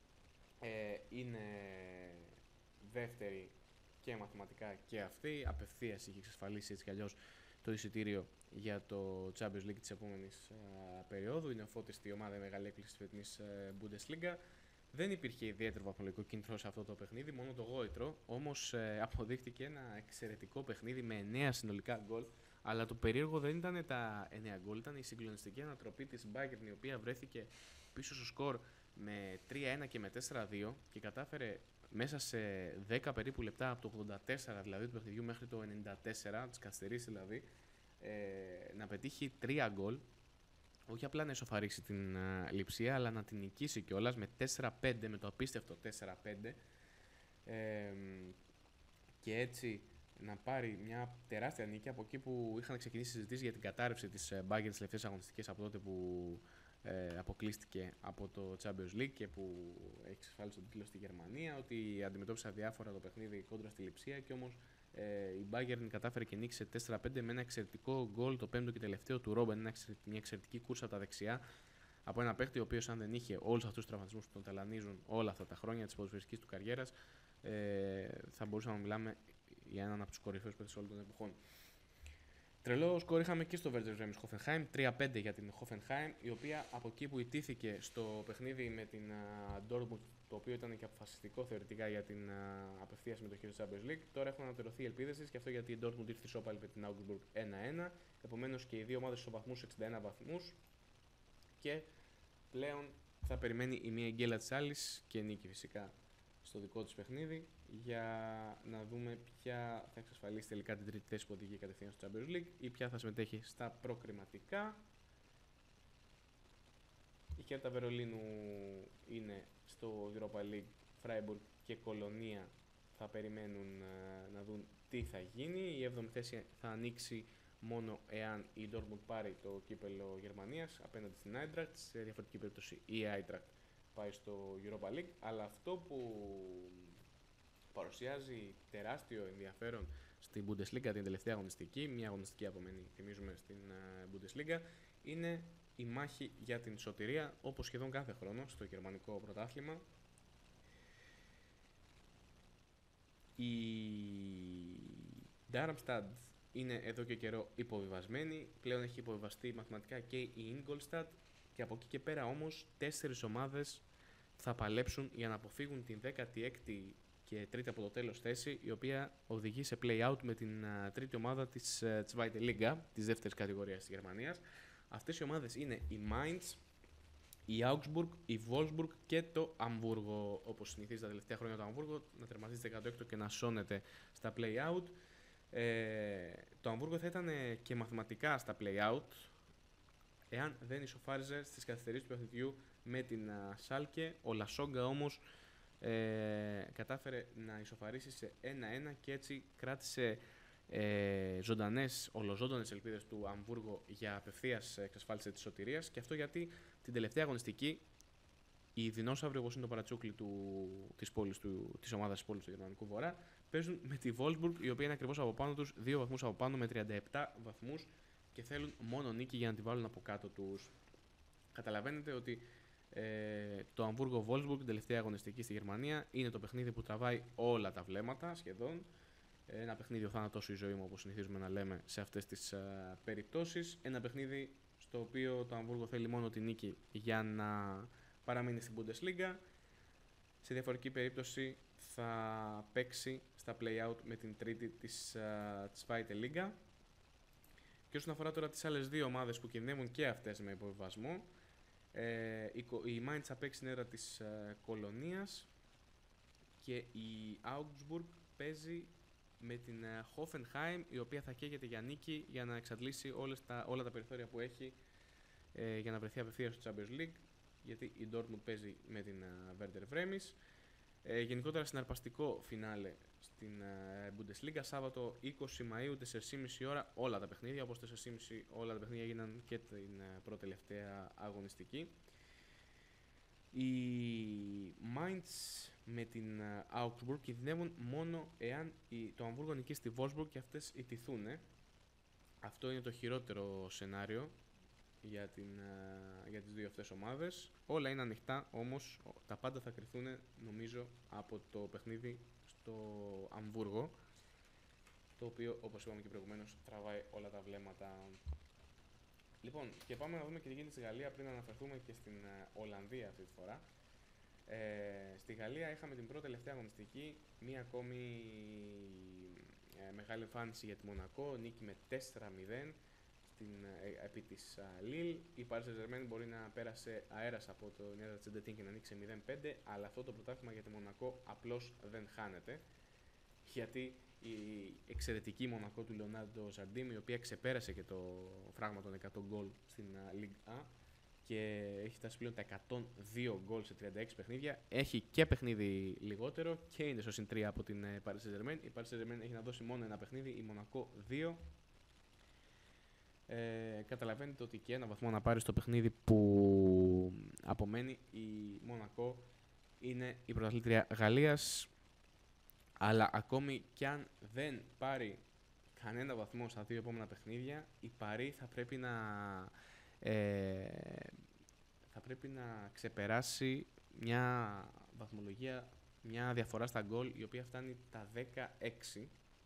ε, είναι δεύτερη και μαθηματικά και αυτή. Απευθείας είχε εξασφαλίσει έτσι κι αλλιώς το εισιτήριο για το Champions League της επόμενης α, περίοδου. Είναι φώτιστη ομάδα, η μεγάλη έκκληση της φετινής ε, Bundesliga. Δεν υπήρχε ιδιαίτερο βαθμολογικό κίνητρο σε αυτό το παιχνίδι, μόνο το γόητρο. Όμως ε, αποδείχτηκε ένα εξαιρετικό παιχνίδι με εννέα συνολικά γκολ. Αλλά το περίεργο δεν ήταν τα εννέα γκολ, ήταν η συγκλονιστική ανατροπή της Bayern, η οποία βρέθηκε πίσω στο σκορ με τρία ένα και με τέσσερα δύο και κατάφερε μέσα σε δέκα περίπου λεπτά, από το ογδόντα τέσσερα δηλαδή του παιχνιδιού μέχρι το ενενήντα τέσσερα, τις καθυστερήσεις δηλαδή, ε, να πετύχει τρία γκολ. Όχι απλά να ισοφαρίσει την uh, Λιψία, αλλά να την νικήσει κιόλας με τέσσερα πέντε, με το απίστευτο τέσσερα πέντε. Ε, και έτσι να πάρει μια τεράστια νίκη από εκεί που είχαν ξεκινήσει συζητήσεις για την κατάρρευση της Bayern στις τελευταίες αγωνιστικές, από τότε που ε, αποκλείστηκε από το Champions League και που έχει εξασφάλισει τον τίτλο στη Γερμανία, ότι αντιμετώπισε αδιάφορα το παιχνίδι κόντρα στη Λιψία και όμως Ε, η Bayern κατάφερε και νίκησε τέσσερα πέντε με ένα εξαιρετικό γκολ, το πέμπτο και τελευταίο του Ρόμπεν, μια εξαιρετική κούρσα από τα δεξιά. Από ένα παίχτη ο οποίος, αν δεν είχε όλους αυτούς τους τραυματισμούς που τον ταλανίζουν όλα αυτά τα χρόνια της ποδοσφαιρικής του καριέρας, ε, θα μπορούσαμε να μιλάμε για έναν από τους κορυφαίους παίκτες όλων των εποχών. Τρελό σκορ είχαμε και στο Werder Bremen Hoffenheim, τρία πέντε για την Hoffenheim, η οποία από εκεί που ιτήθηκε στο παιχνίδι με την uh, Dortmund, το οποίο ήταν και αποφασιστικό θεωρητικά για την uh, απευθεία συμμετοχή στο Champions League, τώρα έχουν ανατερωθεί οι ελπίδες της, και αυτό γιατί η Dortmund ήρθε ισόπαλη με την Augsburg ένα ένα, επομένως και οι δύο ομάδες ισοβαθμούς εξήντα ένα βαθμούς, και πλέον θα περιμένει η μία γκέλα της άλλης και νίκη φυσικά στο δικό της παιχνίδι, για να δούμε ποια θα εξασφαλίσει τελικά την τρίτη θέση που οδηγεί κατευθείαν στο Champions League ή ποια θα συμμετέχει στα προκριματικά. Η Χέρτα Βερολίνου είναι στο Europa League, Freiburg και Κολονία θα περιμένουν uh, να δουν τι θα γίνει. Η έβδομη θέση θα ανοίξει μόνο εάν η Dortmund πάρει το κύπελο Γερμανίας απέναντι στην Eintracht. Σε διαφορετική περίπτωση η Eintracht πάει στο Europa League, αλλά αυτό που παρουσιάζει τεράστιο ενδιαφέρον στην Bundesliga την τελευταία αγωνιστική, μια αγωνιστική απομένει, θυμίζουμε, στην uh, Bundesliga, είναι η μάχη για την σωτηρία, όπως σχεδόν κάθε χρόνο στο γερμανικό πρωτάθλημα. Η Darmstadt είναι εδώ και καιρό υποβιβασμένη, πλέον έχει υποβιβαστεί μαθηματικά και η Ingolstadt, και από εκεί και πέρα όμως τέσσερις ομάδες θα παλέψουν για να αποφύγουν την δέκατη έκτη και τρίτη από το τέλος θέση, η οποία οδηγεί σε play-out με την uh, τρίτη ομάδα της uh, Zweite Liga, της δεύτερης κατηγορίας της Γερμανίας. Αυτές οι ομάδες είναι η Mainz, η Augsburg, η Wolfsburg και το Αμβούργο. Όπως συνηθίζει τα τελευταία χρόνια το Αμβούργο, να τερματίζει δεκαέκτο και να σώνεται στα play-out. Ε, το Αμβούργο θα ήταν και μαθηματικά στα play-out, εάν δεν ισοφάριζε στις καθυστερήσεις του παιχνιδιού με την Σάλκε. Ο Λασόγκα όμως ε, κατάφερε να ισοφαρίσει σε ένα ένα και έτσι κράτησε ε, ζωντανές, ολοζώντανες ελπίδες του Αμβούργο για απευθείας εξασφάλιση της σωτηρίας, και αυτό γιατί την τελευταία αγωνιστική οι δεινόσαυροι, όπως είναι το παρατσούκλι του, της, πόλης, του, της ομάδας της πόλης του Γερμανικού Βορρά, παίζουν με τη Wolfsburg, η οποία είναι ακριβώς από πάνω τους, δύο βαθμούς από πάνω με τριάντα επτά βαθμούς, και θέλουν μόνο νίκη για να τη βάλουν από κάτω τους. Καταλαβαίνετε ότι ε, το Αμβούργο-Wolfsburg, την τελευταία αγωνιστική στη Γερμανία, είναι το παιχνίδι που τραβάει όλα τα βλέμματα σχεδόν. Ένα παιχνίδι ο θάνατός σου η ζωή μου, όπως συνηθίζουμε να λέμε σε αυτές τις α, περιπτώσεις. Ένα παιχνίδι στο οποίο το Αμβούργο θέλει μόνο τη νίκη για να παραμείνει στην Bundesliga. Σε διαφορετική περίπτωση θα παίξει στα play-out με την τρίτη της Zweite Liga. Και όσον αφορά τώρα τις άλλες δύο ομάδες που κινδυνεύουν και αυτές με υποβιβασμό, ε, η, η Mainz θα παίξει την έδρα της ε, Κολονίας, και η Augsburg παίζει με την ε, Hoffenheim, η οποία θα καίγεται για νίκη για να εξαντλήσει όλες τα, όλα τα περιθώρια που έχει ε, για να βρεθεί απευθείας στο Champions League, γιατί η Dortmund παίζει με την ε, Werder Bremen. Ε, γενικότερα συναρπαστικό φινάλε στην uh, Bundesliga, Σάββατο είκοσι Μαΐου, τέσσερις και μισή ώρα όλα τα παιχνίδια, όπως τέσσερις και μισή όλα τα παιχνίδια έγιναν και την uh, πρώτη τελευταία αγωνιστική. Η Mainz με την uh, Augsburg κινδυνεύουν μόνο εάν η, το Αμβούργο νικήσει στη Wolfsburg και αυτές ιτηθούν. Αυτό είναι το χειρότερο σενάριο για, την, uh, για τις δύο αυτές ομάδες. Όλα είναι ανοιχτά, όμως τα πάντα θα κρυθούν, νομίζω, από το παιχνίδι στο Αμβούργο, το οποίο, όπως είπαμε και προηγουμένως, τραβάει όλα τα βλέμματα. Λοιπόν, και πάμε να δούμε και τι γίνεται στη Γαλλία πριν αναφερθούμε και στην uh, Ολλανδία αυτή τη φορά. Ε, στη Γαλλία είχαμε την πρώτη τελευταία αγωνιστική, μία ακόμη ε, μεγάλη εμφάνιση για τη Μονακό, νίκη με τέσσερα μηδέν στην, ε, επί της Λίλ. Η Paris Saint-Germain μπορεί να πέρασε αέρας από το Νέδρα Τσεντετίν και να ανοίξει μηδέν πέντε, αλλά αυτό το πρωτάθλημα για τη Μονακό απλώς δεν χάνεται, γιατί η εξαιρετική Μονακό του Λεωνάρντο Ζαρντίμ, η οποία ξεπέρασε και το φράγμα των εκατό γκολ στην Ligue Α και έχει φτάσει πλέον τα εκατόν δύο γκολ σε τριάντα έξι παιχνίδια, έχει και παιχνίδι λιγότερο και είναι στο συν τρία από την Paris Saint-Germain. Η Paris Saint-Germain έχει να δώσει μόνο ένα παιχνίδι, η Μονακό δύο. Ε, καταλαβαίνετε ότι και ένα βαθμό να πάρει στο παιχνίδι που απομένει, η Μονακό είναι η πρωταθλήτρια Γαλλίας. Αλλά ακόμη κι αν δεν πάρει κανένα βαθμό στα δύο επόμενα παιχνίδια, η Παρί θα πρέπει να, ε, θα πρέπει να ξεπεράσει μια βαθμολογία, μια διαφορά στα γκολ, η οποία φτάνει τα δεκαέξι.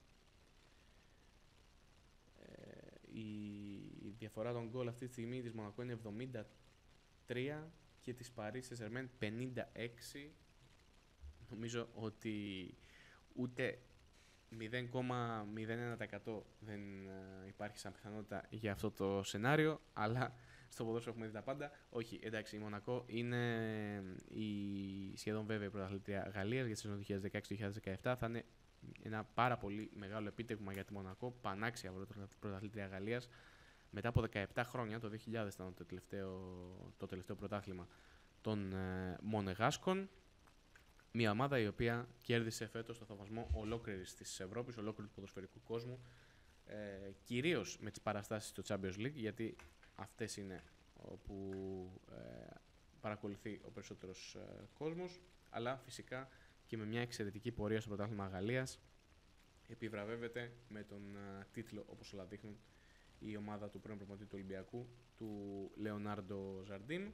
Ε, η διαφορά των γκολ αυτή τη στιγμή της Μονακό είναι εβδομήντα τρία και της Παρί Σεν-Ζερμέν πενήντα έξι. Νομίζω ότι ούτε μηδέν κόμμα μηδέν ένα τοις εκατό δεν uh, υπάρχει σαν πιθανότητα για αυτό το σενάριο, αλλά στο ποδόσφαιρο έχουμε δει τα πάντα. Όχι, εντάξει, η Μονακό είναι η σχεδόν βέβαιη πρωταθλήτρια Γαλλίας για τη σεζόν δύο χιλιάδες δεκαέξι δύο χιλιάδες δεκαεπτά. Θα είναι ένα πάρα πολύ μεγάλο επίτευγμα για τη Μονακό, πανάξια πρωταθλήτρια Γαλλίας. Μετά από δεκαεπτά χρόνια, το δύο χιλιάδες ήταν το τελευταίο, το τελευταίο πρωτάθλημα των uh, Μονεγάσκων. Μια ομάδα η οποία κέρδισε φέτος το θαυμασμό ολόκληρης της Ευρώπης, ολόκληρου του ποδοσφαιρικού κόσμου, ε, κυρίως με τις παραστάσεις στο Champions League, γιατί αυτές είναι όπου ε, παρακολουθεί ο περισσότερος ε, κόσμος, αλλά φυσικά και με μια εξαιρετική πορεία στο πρωτάθλημα Γαλλίας. Επιβραβεύεται με τον ε, τίτλο, όπως όλα δείχνουν, η ομάδα του πρώην προπονητή του Ολυμπιακού, του Λεωνάρντο Ζαρντίν.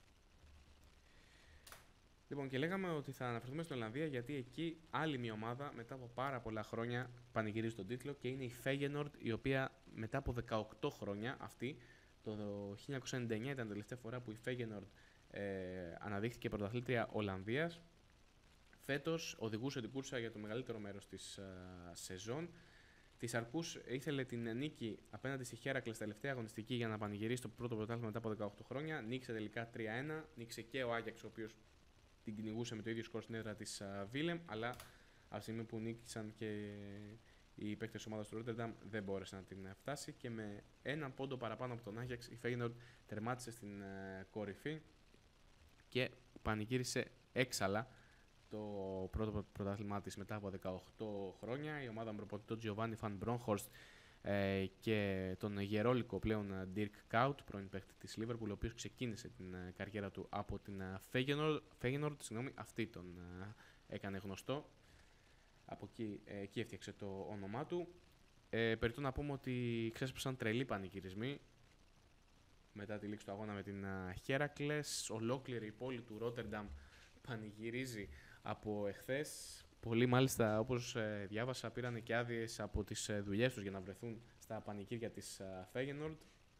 Λοιπόν, και λέγαμε ότι θα αναφερθούμε στην Ολλανδία, γιατί εκεί άλλη μια ομάδα μετά από πάρα πολλά χρόνια πανηγυρίζει τον τίτλο, και είναι η Feyenoord, η οποία μετά από δεκαοκτώ χρόνια, αυτή το χίλια εννιακόσια ενενήντα εννιά ήταν η τελευταία φορά που η Feyenoord ε, αναδείχθηκε πρωταθλήτρια Ολλανδίας. Φέτος οδηγούσε την κούρσα για το μεγαλύτερο μέρος της ε, σεζόν. Της αρκούς ήθελε την νίκη απέναντι στη Χέρακλες τελευταία αγωνιστική για να πανηγυρίσει το πρώτο πρωτάθλημα μετά από δεκαοκτώ χρόνια. Νίκησε τελικά τρία ένα, νίκησε και ο Άγιαξ, ο οποίος την κυνηγούσε με το ίδιο σκορ στην έδρα της Βίλεμ, αλλά από τη στιγμή που νίκησαν και οι παίκτες της ομάδας του Ρότερνταμ δεν μπόρεσε να την φτάσει, και με έναν πόντο παραπάνω από τον Άγιαξ η Feyenoord τερμάτισε στην uh, κορυφή και πανηγύρισε έξαλα το πρώτο πρωτάθλημά της μετά από δεκαοκτώ χρόνια. Η ομάδα με προπονητή τον Giovanni Van Bronckhorst ε, και τον γερόλικο πλέον Dirk Kuyt, πρώην παίκτη της Liverpool, ο οποίος ξεκίνησε την uh, καριέρα του από την uh, Feyenoord, Feyenoord συγγνώμη, αυτή τον uh, έκανε γνωστό. Από εκεί, ε, εκεί έφτιαξε το όνομά του. Ε, Περιττό να πούμε ότι ξέσπασαν τρελοί πανηγυρισμοί μετά τη λήξη του αγώνα με την Χέρακλες. Ολόκληρη η πόλη του Ρότερνταμ πανηγυρίζει από εχθές. Πολλοί μάλιστα, όπως ε, διάβασα, πήραν και άδειες από τις ε, δουλειές τους για να βρεθούν στα πανηγύρια της ε, Feyenoord.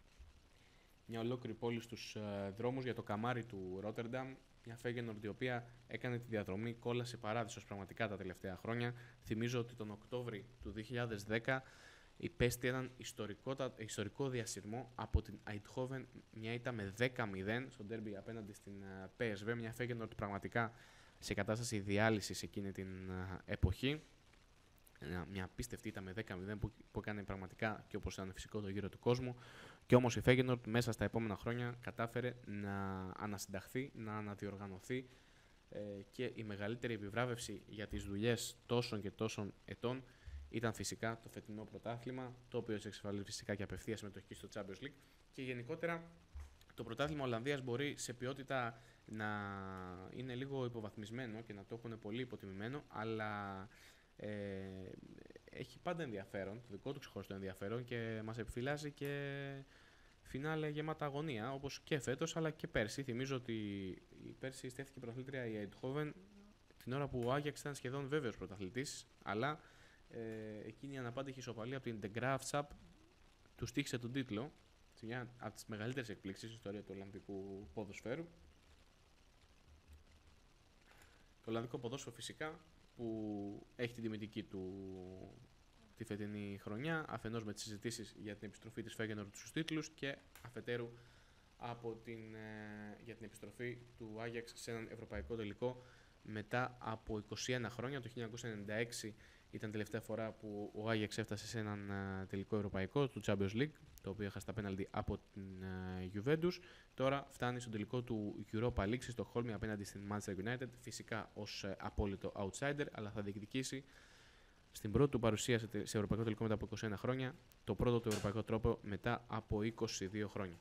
Μια ολόκληρη πόλη στους ε, δρόμους για το καμάρι του Ρότερνταμ. Μια Feyenoord η οποία έκανε τη διαδρομή κόλαση παράδεισος πραγματικά τα τελευταία χρόνια. Θυμίζω ότι τον Οκτώβρη του δύο χιλιάδες δέκα υπέστη έναν ιστορικό, ιστορικό διασυρμό από την Eindhoven, μια ήττα με δέκα μηδέν στο ντέρμπι απέναντι στην uh, πι ες βι, μια Feyenoord πραγματικά σε κατάσταση διάλυσης εκείνη την uh, εποχή. Μια απίστευτη ήττα με δέκα μηδέν που, που έκανε πραγματικά, και όπως ήταν φυσικό, το γύρο του κόσμου. Και όμως η Feyenoord μέσα στα επόμενα χρόνια κατάφερε να ανασυνταχθεί, να αναδιοργανωθεί, ε, και η μεγαλύτερη επιβράβευση για τις δουλειές τόσων και τόσων ετών ήταν φυσικά το φετινό πρωτάθλημα, το οποίο εξασφαλίζει φυσικά και απευθεία συμμετοχή στο Champions League. Και γενικότερα το πρωτάθλημα Ολλανδίας μπορεί σε ποιότητα να είναι λίγο υποβαθμισμένο και να το έχουν πολύ υποτιμημένο, αλλά ε, έχει πάντα ενδιαφέρον, το δικό του ξεχωριστό ενδιαφέρον, και μας επιφυλάσσει και φινάλε γεμάτα αγωνία, όπως και φέτος αλλά και πέρσι. Θυμίζω ότι πέρσι στέφθηκε πρωταθλήτρια η Eindhoven την ώρα που ο Άγιαξ ήταν σχεδόν βέβαιος πρωταθλητής, αλλά Ε, εκείνη η αναπάντηχη ισοπαλία από την The Graafs Up του στοίχησε τον τίτλο, σε μια από τις μεγαλύτερες εκπλήξεις στην ιστορία του Ολλανδικού ποδοσφαίρου. Το Ολλανδικό ποδόσφαιρο φυσικά που έχει την τιμητική του τη φετινή χρονιά, αφενός με τις συζητήσεις για την επιστροφή της Feyenoord στους τίτλους και αφετέρου από την, ε, για την επιστροφή του Άγιαξ σε έναν ευρωπαϊκό τελικό μετά από είκοσι ένα χρόνια. Το χίλια εννιακόσια ενενήντα έξι ήταν τελευταία φορά που ο Άγιαξ έφτασε σε έναν uh, τελικό ευρωπαϊκό του Champions League, το οποίο έχασε τα πέναλτι από την uh, Juventus. Τώρα φτάνει στο τελικό του Europa League στη Στοκχόλμη απέναντι στην Manchester United, φυσικά ως uh, απόλυτο outsider, αλλά θα διεκδικήσει στην πρώτη του παρουσία σε, σε ευρωπαϊκό τελικό μετά από είκοσι ένα χρόνια, το πρώτο του ευρωπαϊκό τρόπο μετά από είκοσι δύο χρόνια.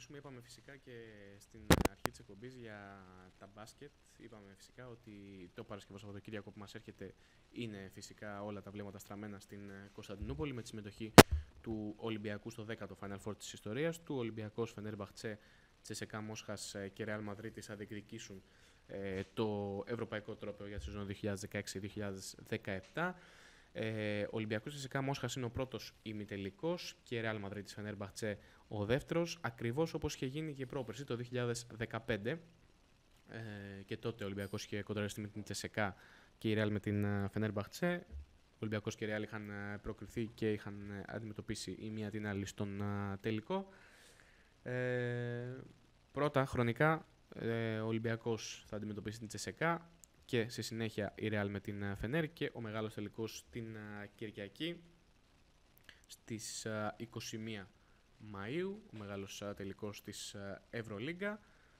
μιλήσουμε, είπαμε φυσικά και στην αρχή της εκπομπής για τα μπάσκετ. Είπαμε φυσικά ότι το Παρασκευό Σαββατοκύριακο που μας έρχεται είναι φυσικά όλα τα βλέμματα στραμμένα στην Κωνσταντινούπολη με τη συμμετοχή του Ολυμπιακού στο δέκατο Final Four της ιστορίας του. Ολυμπιακός, Φενέρμπαχτσε, Τσεσεκά Μόσχας και Ρεάλ Μαδρίτης θα διεκδικήσουν ε, το ευρωπαϊκό τρόπαιο για τη σεζόν δύο χιλιάδες δεκαέξι δύο χιλιάδες δεκαεπτά. Ε, Ολυμπιακός Τσεσεκά Μόσχας είναι ο πρώτος ημιτελικός και Ρεάλ Μαδρίτης Φενέρμπαχτσε ο δεύτερος, ακριβώς όπως είχε γίνει και πρόπερση το δύο χιλιάδες δεκαπέντε. Ε, και τότε ο Ολυμπιακός είχε κοντραριστεί με την Τσεσεκά και η Ρεάλ με την Φενέρμπαχτσε. Ο Ολυμπιακός και η Ρεάλ είχαν προκριθεί και είχαν αντιμετωπίσει η μία την άλλη στον τελικό. Ε, πρώτα χρονικά ε, ο Ολυμπιακός θα αντιμετωπίσει την Τσεσεκά και στη συνέχεια η Ρεάλ με την Φενέρ και ο μεγάλος τελικός την Κυριακή στις είκοσι μία Μαΐου, ο μεγάλος τελικός της Ευρωλίγκα.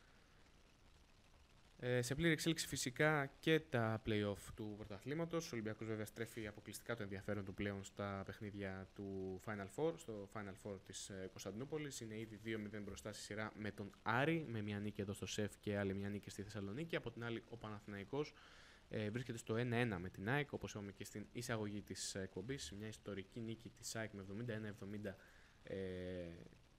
Ε, σε πλήρη εξέλιξη φυσικά και τα play-off του πρωταθλήματος. Ο Ολυμπιακός βέβαια στρέφει αποκλειστικά το ενδιαφέρον του πλέον στα παιχνίδια του Final Four, στο Final Four της Κωνσταντινούπολης. Είναι ήδη δύο μηδέν μπροστά στη σειρά με τον Άρη, με μια νίκη εδώ στο ΣΕΦ και άλλη μια νίκη στη Θεσσαλονίκη. Από την άλλη ο Παναθηναϊκός ε, βρίσκεται στο ένα ένα με την ΑΕΚ, όπως είπαμε και στην εισαγωγή της εκπομπής. Μια ιστορική νίκη της ΑΕΚ με εβδομήντα ένα εβδομήντα ε, ε,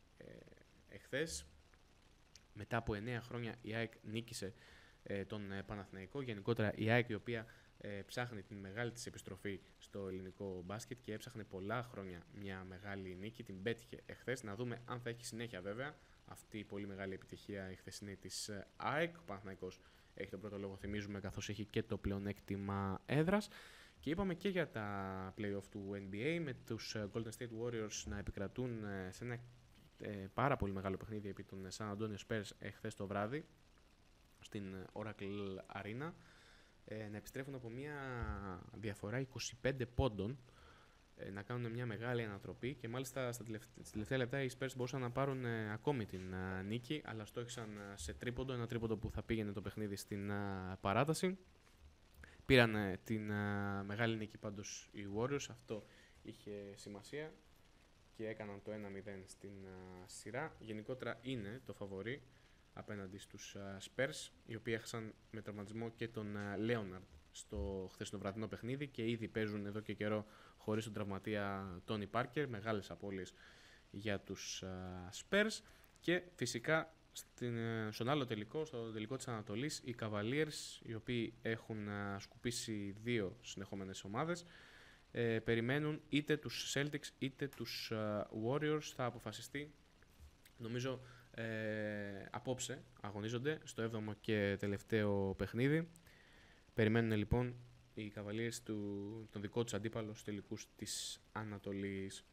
εχθές. Μετά από εννέα χρόνια η ΑΕΚ νίκησε ε, τον ε, Παναθηναϊκό. Γενικότερα η ΑΕΚ, η οποία ε, ψάχνει την μεγάλη της επιστροφή στο ελληνικό μπάσκετ και έψαχνε πολλά χρόνια μια μεγάλη νίκη, την πέτυχε εχθές. Να δούμε αν θα έχει συνέχεια βέβαια αυτή η πολύ μεγάλη επιτυχία η χθεσινή της ε, ΑΕΚ. Ο Παναθηναϊκός έχει τον πρώτο λόγο, θυμίζουμε, καθώς έχει και το πλεονέκτημα έδρας. Και είπαμε και για τα play-off του N B A με τους Golden State Warriors να επικρατούν ε, σε ένα ε, πάρα πολύ μεγάλο παιχνίδι επί των San Antonio Spurs εχθές το βράδυ στην Oracle Arena, ε, να επιστρέφουν από μια διαφορά είκοσι πέντε πόντων, ε, να κάνουν μια μεγάλη ανατροπή και μάλιστα στα τελευταία, στα τελευταία λεπτά οι Spurs μπορούσαν να πάρουν ε, ακόμη την ε, νίκη, αλλά στόχισαν ε, σε τρίποντο, ένα τρίποντο που θα πήγαινε το παιχνίδι στην ε, παράταση. Πήραν ε, την ε, μεγάλη νίκη πάντως οι Warriors, αυτό είχε σημασία και έκαναν το ένα μηδέν στην uh, σειρά. Γενικότερα είναι το φαβορί απέναντι στους uh, Spurs, οι οποίοι έχασαν με τραυματισμό και τον uh, Leonard στο χθεσινό βραδινό παιχνίδι και ήδη παίζουν εδώ και καιρό χωρίς τον τραυματία Tony Parker. Μεγάλες απώλειες για τους uh, Spurs. Και φυσικά στην, uh, στον άλλο τελικό, στο τελικό της Ανατολής, οι Cavaliers, οι οποίοι έχουν uh, σκουπίσει δύο συνεχόμενες ομάδες, Ε, περιμένουν είτε τους Celtics είτε τους uh, Warriors. Θα αποφασιστεί νομίζω ε, απόψε, αγωνίζονται στο έβδομο και τελευταίο παιχνίδι. Περιμένουν λοιπόν οι Cavaliers του, τον δικό τους αντίπαλο στους τελικούς της Ανατολής.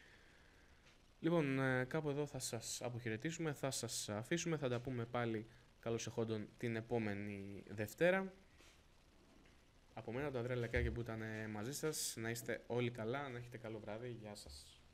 Λοιπόν, ε, κάπου εδώ θα σας αποχαιρετήσουμε, θα σας αφήσουμε, θα τα πούμε πάλι καλώς εχόντων την επόμενη Δευτέρα. Από μένα, τον Ανδρέα Λεκάκη που ήταν μαζί σας, να είστε όλοι καλά, να έχετε καλό βράδυ. Γεια σας.